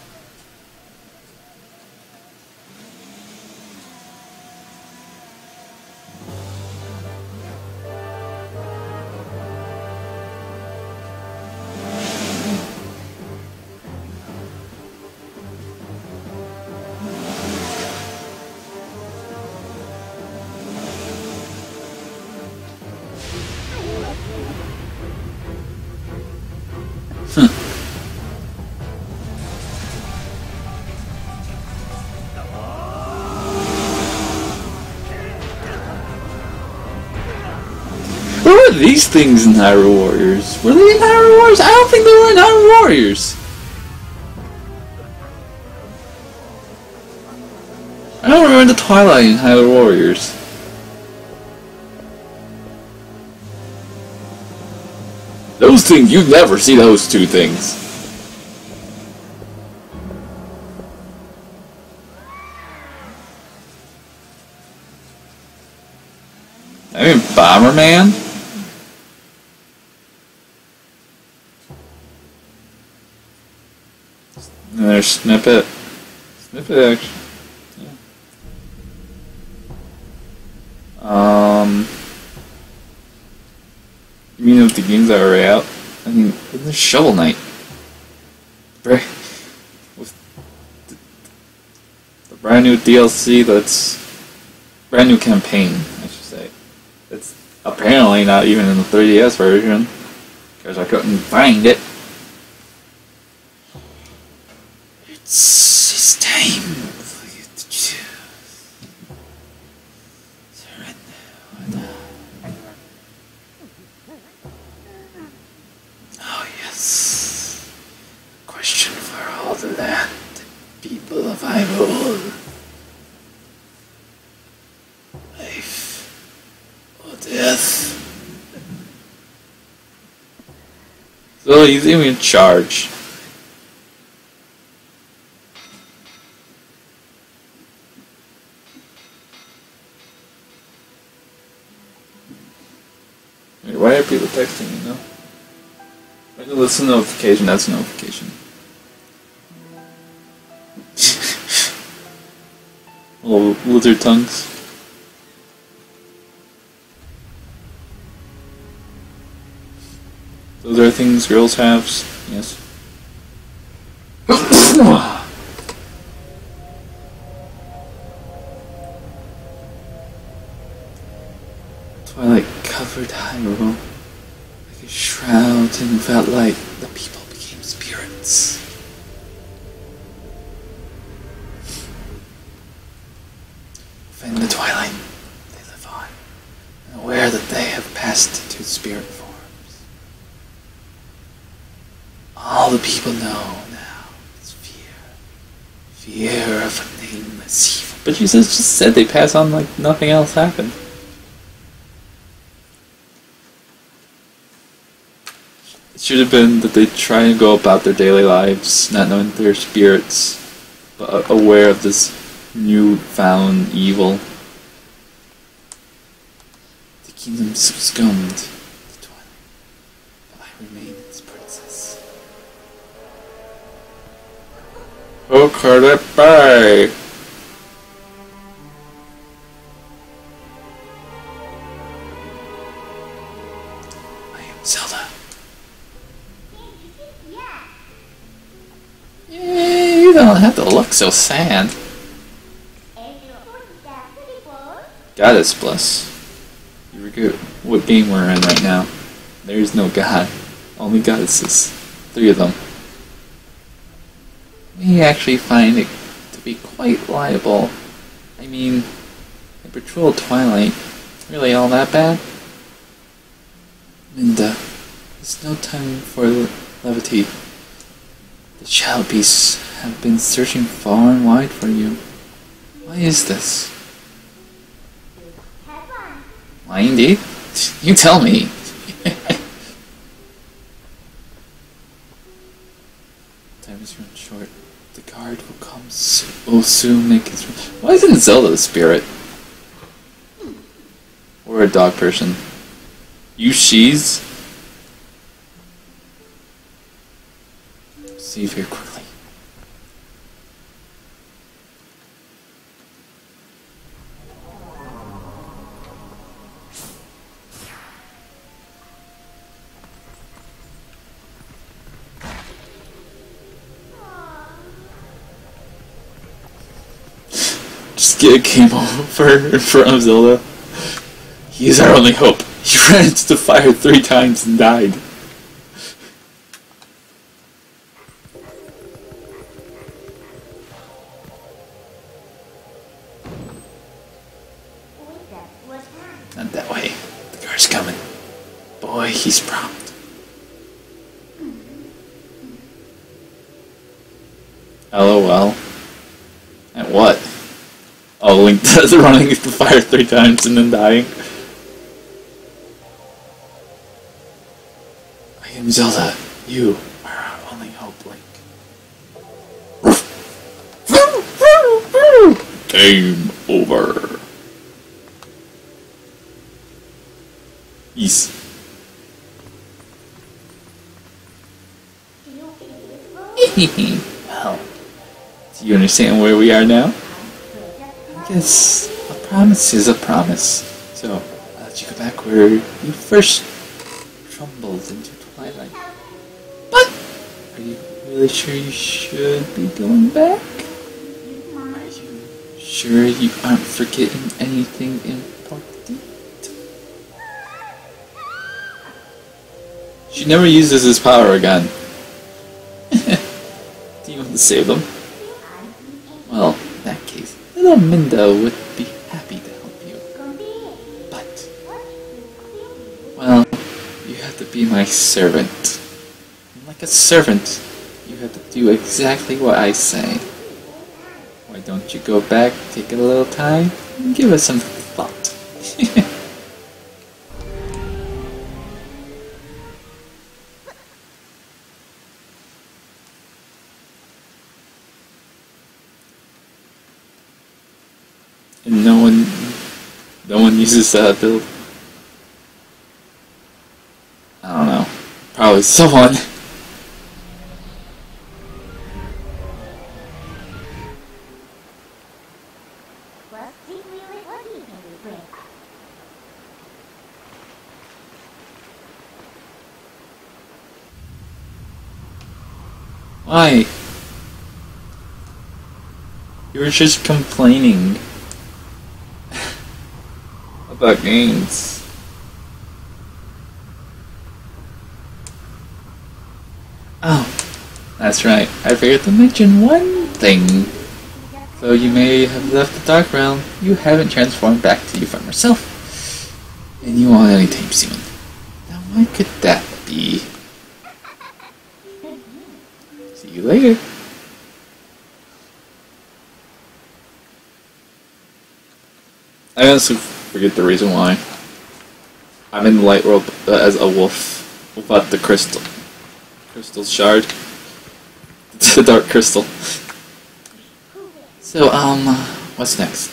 Where were these things in Hyrule Warriors? Were they in Hyrule Warriors? I don't think they were in Hyrule Warriors. I don't remember the Twilight in Hyrule Warriors. Those things, you never see those two things. I mean, Bomberman? Another snippet. Snippet action. Yeah. Um. You mean of the games that are already out? I mean, there's Shovel Knight. Right? With the, the brand new D L C that's. Brand new campaign, I should say. It's apparently not even in the three D S version. Because I couldn't find it. It's, it's time for you to choose. Surrender or die. Oh yes. Question for all the land, people of Hyrule. Life or death. So he's even in charge. Wait, why are people texting me now? I can listen to notification, that's a notification. Little lizard tongues. Those are things girls have, yes. Twilight covered Hyrule like a shroud, and without light, the people became spirits. Within the twilight, they live on, and aware that they have passed into spirit forms. All the people know now is fear. Fear of a nameless evil. But you just just said they pass on like nothing else happened. It should have been that they try and go about their daily lives, not knowing they're spirits, but aware of this newfound evil. The kingdom succumbed to twilight, but I remain its princess. Who could it be? I am Zelda. Yeah, you don't have to look so sad. Goddess bless. You forget what game we're in right now. There is no god, only goddesses. Three of them. We actually find it to be quite liable. I mean, in Patrol Twilight, really all that bad? Minda, there's no time for levity. The Shadow Beasts have been searching far and wide for you. Why is this? Why indeed? You tell me. Time is running short. The guard will come soon. Will soon make his. Why isn't Zelda the spirit? Or a dog person? You she's? Save here quickly. Just get a game over in front of Zelda. He is our only hope. He ran into the fire three times and died. Not that way. The guard's coming. Boy, he's prompt. LOL. At what? Oh, Link does running into the fire three times and then dying. I am Zelda. You are our only hope, Link. Game over. Ease. Well, do you understand where we are now? I guess a promise is a promise. So, I'll let you go back where you first trumbled into twilight. But, are you really sure you should be going back? Are you sure you aren't forgetting anything important? She never uses his power again. Do you want to save them? Well, in that case, little Minda would be happy to help you. But, well, you have to be my servant. And like a servant, you have to do exactly what I say. Why don't you go back, take a little time, and give us some thought? And no one, no one uses that build. I don't know. Probably someone. Why? You were just complaining about games. Oh, that's right. I forgot to mention one thing. Though you may have left the Dark Realm, you haven't transformed back to you from yourself. And you won't anytime soon. Now why could that be? See you later. I honestly forget the reason why. I'm in the light world uh, as a wolf without the crystal. Crystal shard. The dark crystal. So, um, what's next?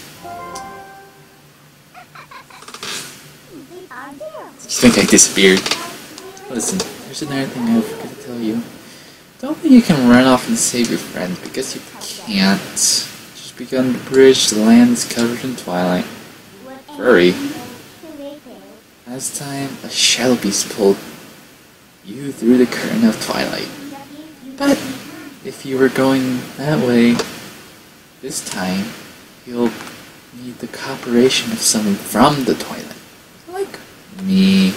You think I disappeared? Listen, there's another thing I forgot to tell you. Don't think you can run off and save your friends, because you can't. Just begun to bridge, the land is covered in twilight. Furry. Last time, a shadow beast pulled you through the curtain of twilight. But, if you were going that way, this time, you'll need the cooperation of someone from the twilight. Like me.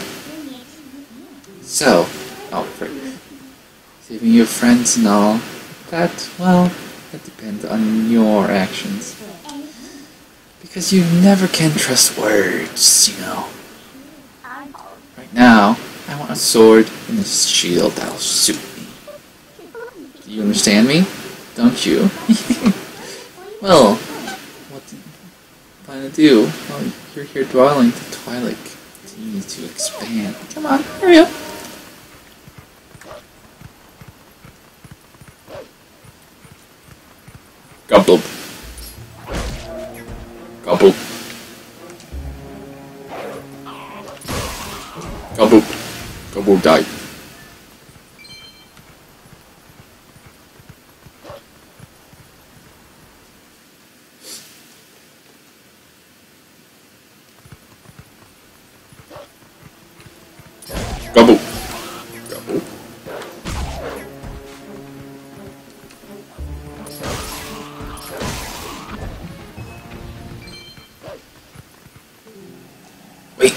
So, oh, for saving your friends and all, that, well, that depends on your actions. Because you never can trust words, you know. Right now, I want a sword and a shield that'll suit me. Do you understand me? Don't you? Well, what do you plan to do? Well, you're here dwelling the twilight continues to expand. Come on, hurry up. Gobble. Gobble. Gobble. Gobble die. Gobble. Gobble. Wait.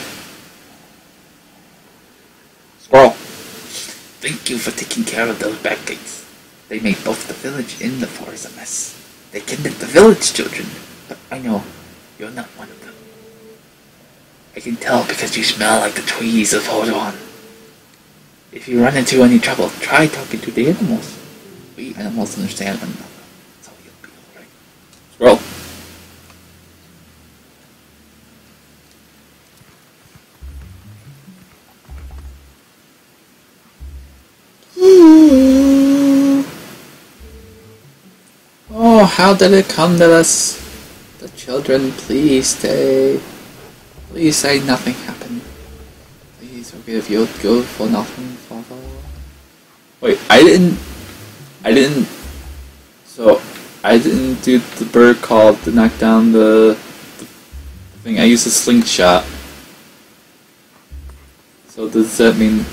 Squirrel. Thank you for taking care of those bad guys. They made both the village and the forest a mess. They kidnapped the village children, but I know you're not one of them. I can tell because you smell like the trees of Hodon. If you run into any trouble, try talking to the animals. We animals understand one another, so you'll be alright. Squirrel. Oh, how did it come to us? The children, please stay. Please say nothing happened. Please forgive you go for nothing, Father. Wait, I didn't... I didn't I didn't do the bird call to knock down the, the thing. I used a slingshot. So does that mean...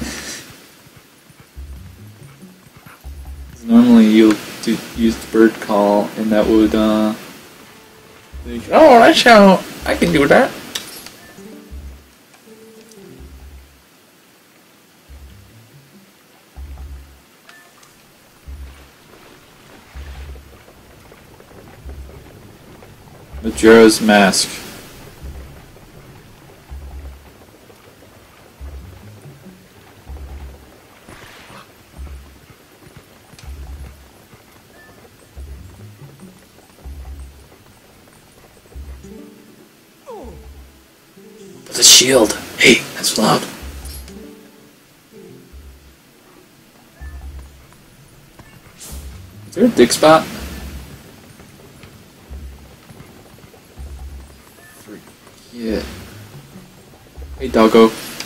normally you'll do, use the bird call and that would, uh... like, oh, that's how... I can do that. Majora's Mask. The shield. Hey, that's loud. Is there a dig spot? Forget. Hey, doggo.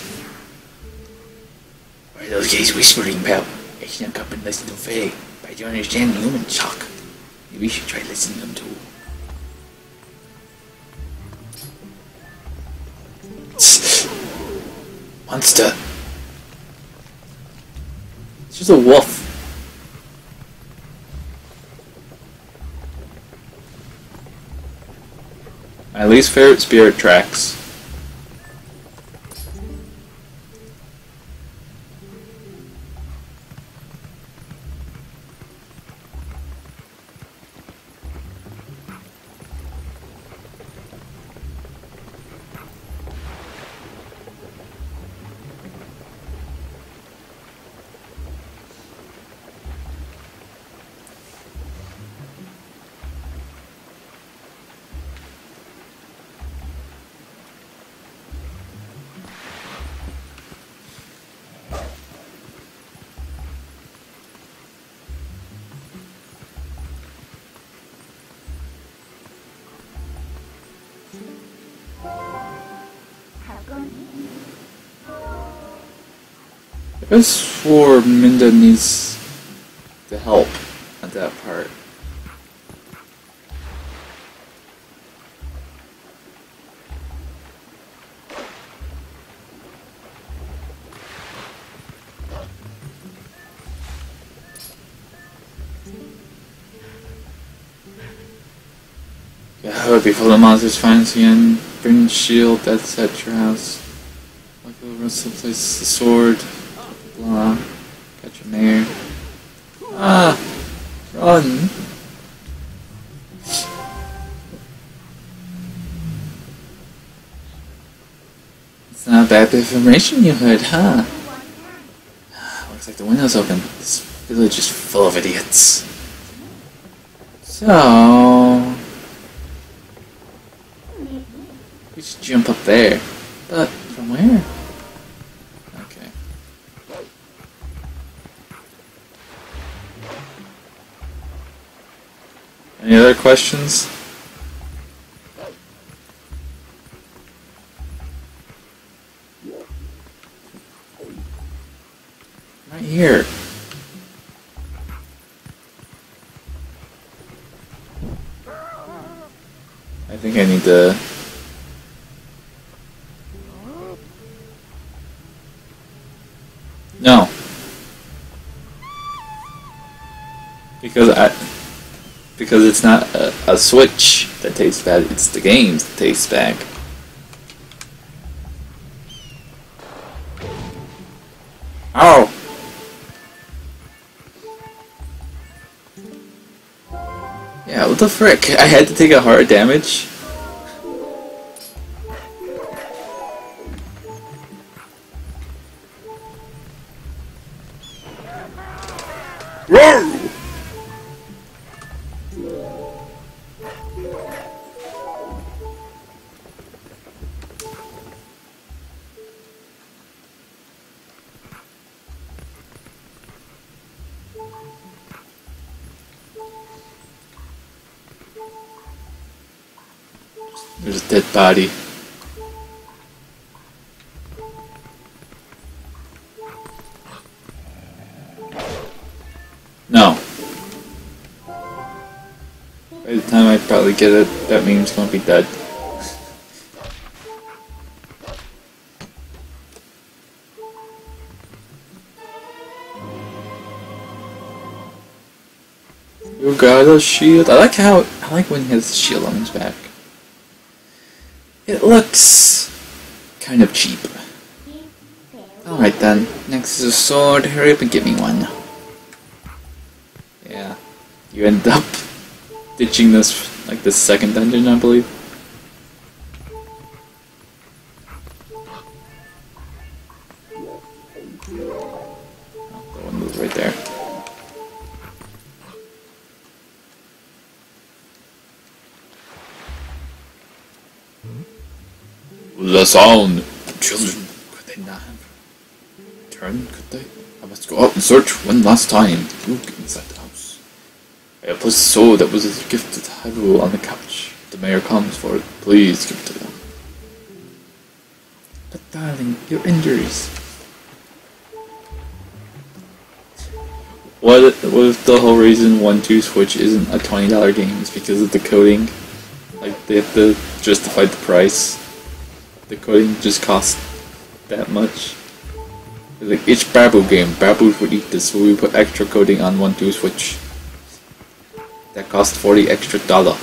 What are those guys whispering about? I snuck up and listened to Faye, but I don't understand human talk. Maybe we should try listening to them too. Monster. It's just a wolf. My least favorite spirit tracks. I guess swore Minda needs the help at that part. Yeah, before the monsters find you and bring the shield that's at your house. Like the rest of the place, the sword. Blah. Got your mare. Ah! Run! It's not bad information you heard, huh? Looks like the window's open. This village is full of idiots. So... we should jump up there. But from where? Okay. Any other questions? Right here. I think I need to... No. Because I... Because it's not a, a Switch that tastes bad, it's the games that taste bad. Ow! Yeah, what the frick? I had to take a hard damage? Whoa! There's a dead body. No. By the time I probably get it, that meme's gonna be dead. You got a shield. I like how I like when he has the shield on his back. It looks kind of cheap. Alright then, next is a sword. Hurry up and give me one. Yeah, you end up ditching this like the second dungeon, I believe. Oh, the one was right there. The sound. The children, could they not have turned? Could they? I must go out and search one last time. Look inside the house. I have placed a sword that was a gift to Hyrule on the couch. If the mayor comes for it, please give it to them. But darling, your injuries. What if, what if the whole reason one two Switch isn't a twenty dollar game is because of the coding? Like, they have to justify the price. The coding just costs that much. Like, each Babu game, Babus would eat this, so we put extra coding on one two Switch. That cost forty extra dollar.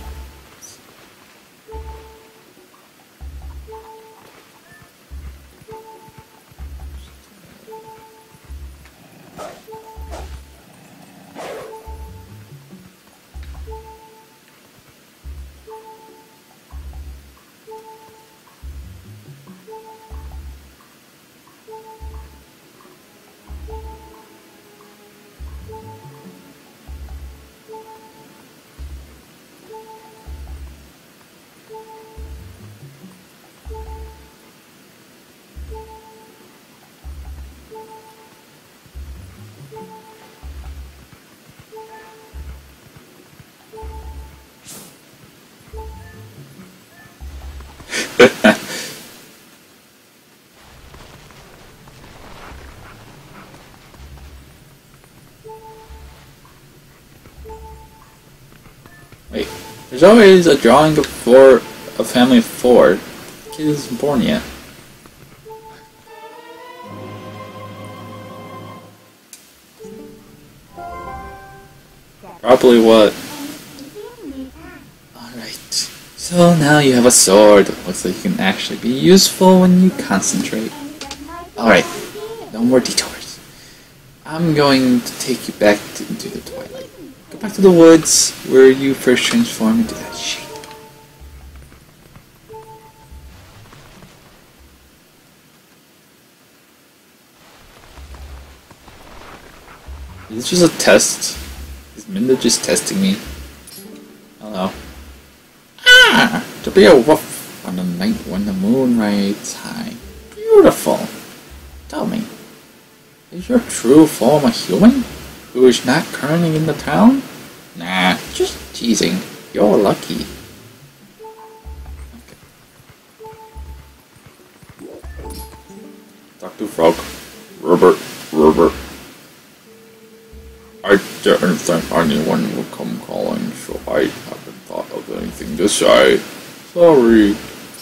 Wait, there's always a drawing of four, a family of four. The kid isn't born yet. Probably what? Alright, so now you have a sword. Looks like you can actually be useful when you concentrate. Alright, no more detours. I'm going to take you back to, into the twilight. Go back to the woods where you first transformed into that shape. Is this just a test? Is Minda just testing me? I don't know. Ah! To be a wolf on a night when the moon rides high. Beautiful! Tell me, is your true form a human who is not currently in the town? Nah, just teasing. You're lucky. Okay. Doctor Frog. Robert. Robert. I didn't think anyone would come calling, so I haven't thought of anything to say. Sorry.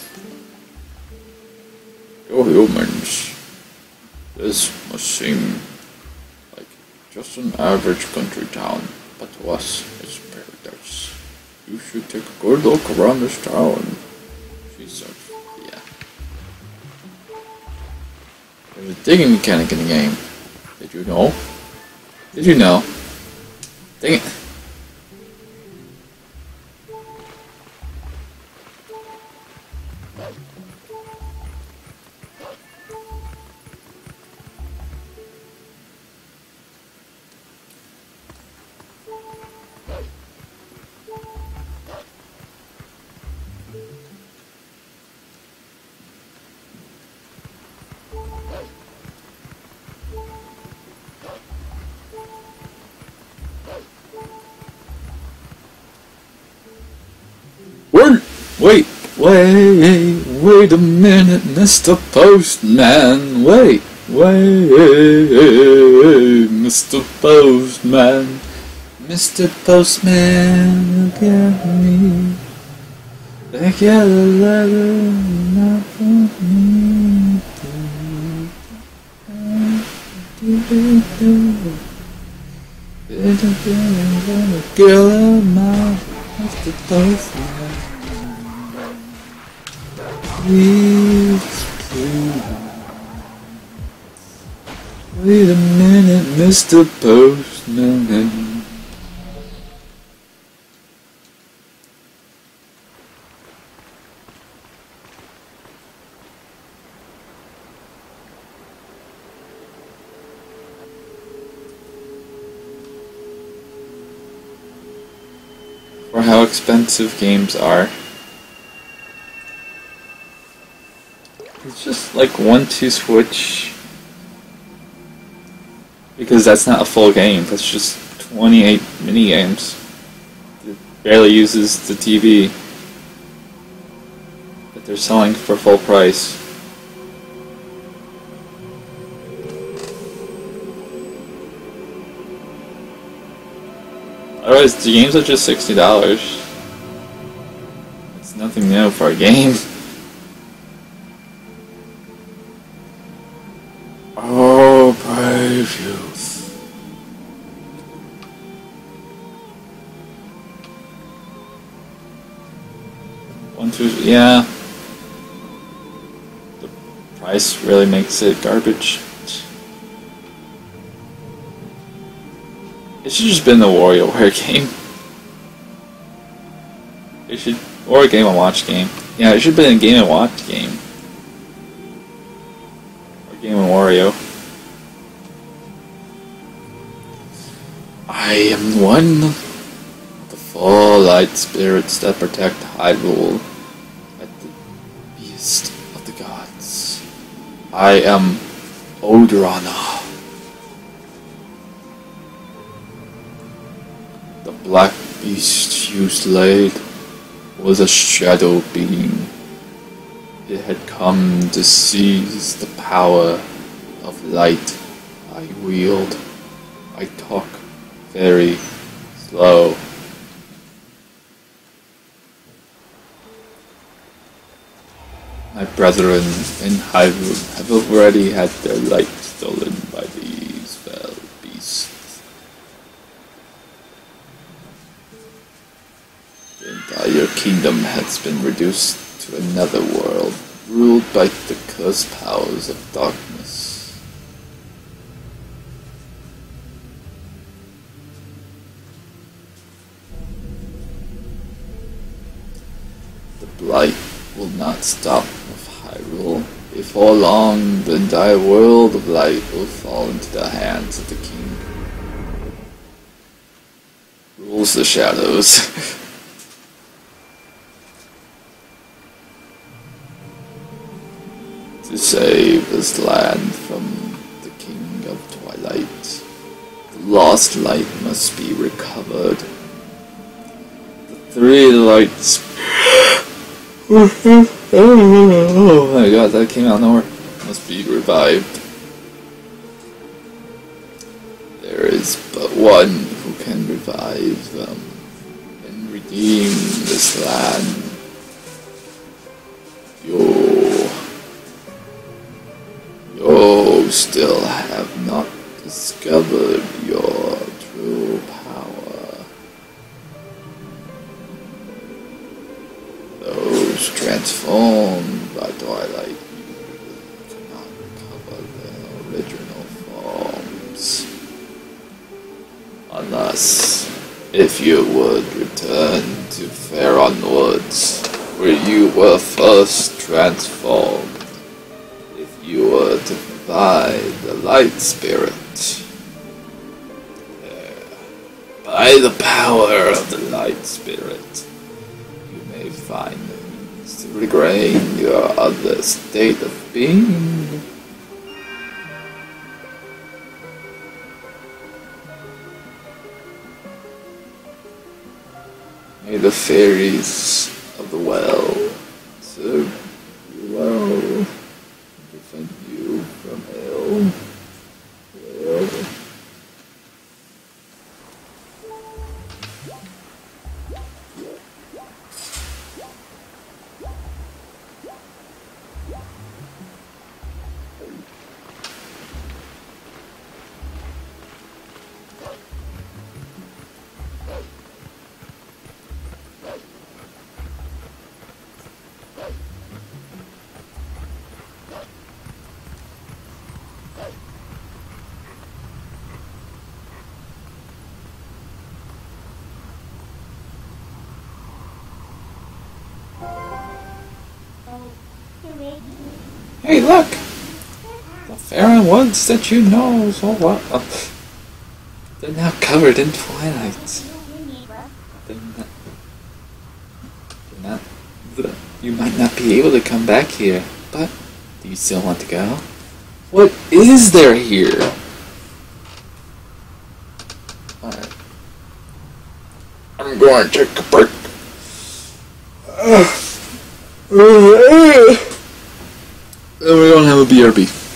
You humans. This must seem like just an average country town, but to us, it's paradise. You should take a good look around this town, she said. Yeah. There's a digging mechanic in the game. Did you know? Did you know? Dang it. Wait, wait, wait, wait a minute, Mister Postman. Wait, wait, Mister Postman. Mister Postman, look at me. Like a letter, not for me. Girl of mine, Mister Postman. Please, please. Wait a minute, Mister Postman. For how expensive games are. It's just like one two switch. Because that's not a full game, that's just twenty-eight mini games. It barely uses the T V. But they're selling for full price. Otherwise, the games are just sixty dollars. It's nothing new for a game. Oh, brave youth. One, two, yeah. The price really makes it garbage. It should just been the WarioWare game. It should, or a Game and Watch game. Yeah, it should have been a Game and Watch game. Or Game and Wario. I am one of the four light spirits that protect Hyrule at the beast of the gods. I am Odorana. The black beast you slayed was a shadow being. It had come to seize the power of light I wield. I talk very slow. My brethren in Hyrule have already had their light stolen by these fell beasts. The entire kingdom has been reduced to another world, ruled by the cursed powers of darkness. The blight will not stop with Hyrule. Before long, the entire world of light will fall into the hands of the king. Rules the shadows. To save this land from the King of Twilight, the lost light must be recovered. The three lights. Oh my god, that came out of nowhere. Must be revived. There is but one who can revive them and redeem this land. You, you still have not discovered your true power. Those transformed by Twilight cannot recover their original forms. Unless, if you would return to Faron Woods, where you were first transformed, if you were to provide the light spirit, there, by the power of the light spirit, you may find the means to regain your other state of being. May the fairies of the well serve you well, defend you from ill will. Hey, look! The Farron woods that you know so well. They're now covered in twilight. They're not, they're not, you might not be able to come back here, but do you still want to go? What is there here? Alright. I'm going to take a break. Uh, uh, uh, we don't have a B R B.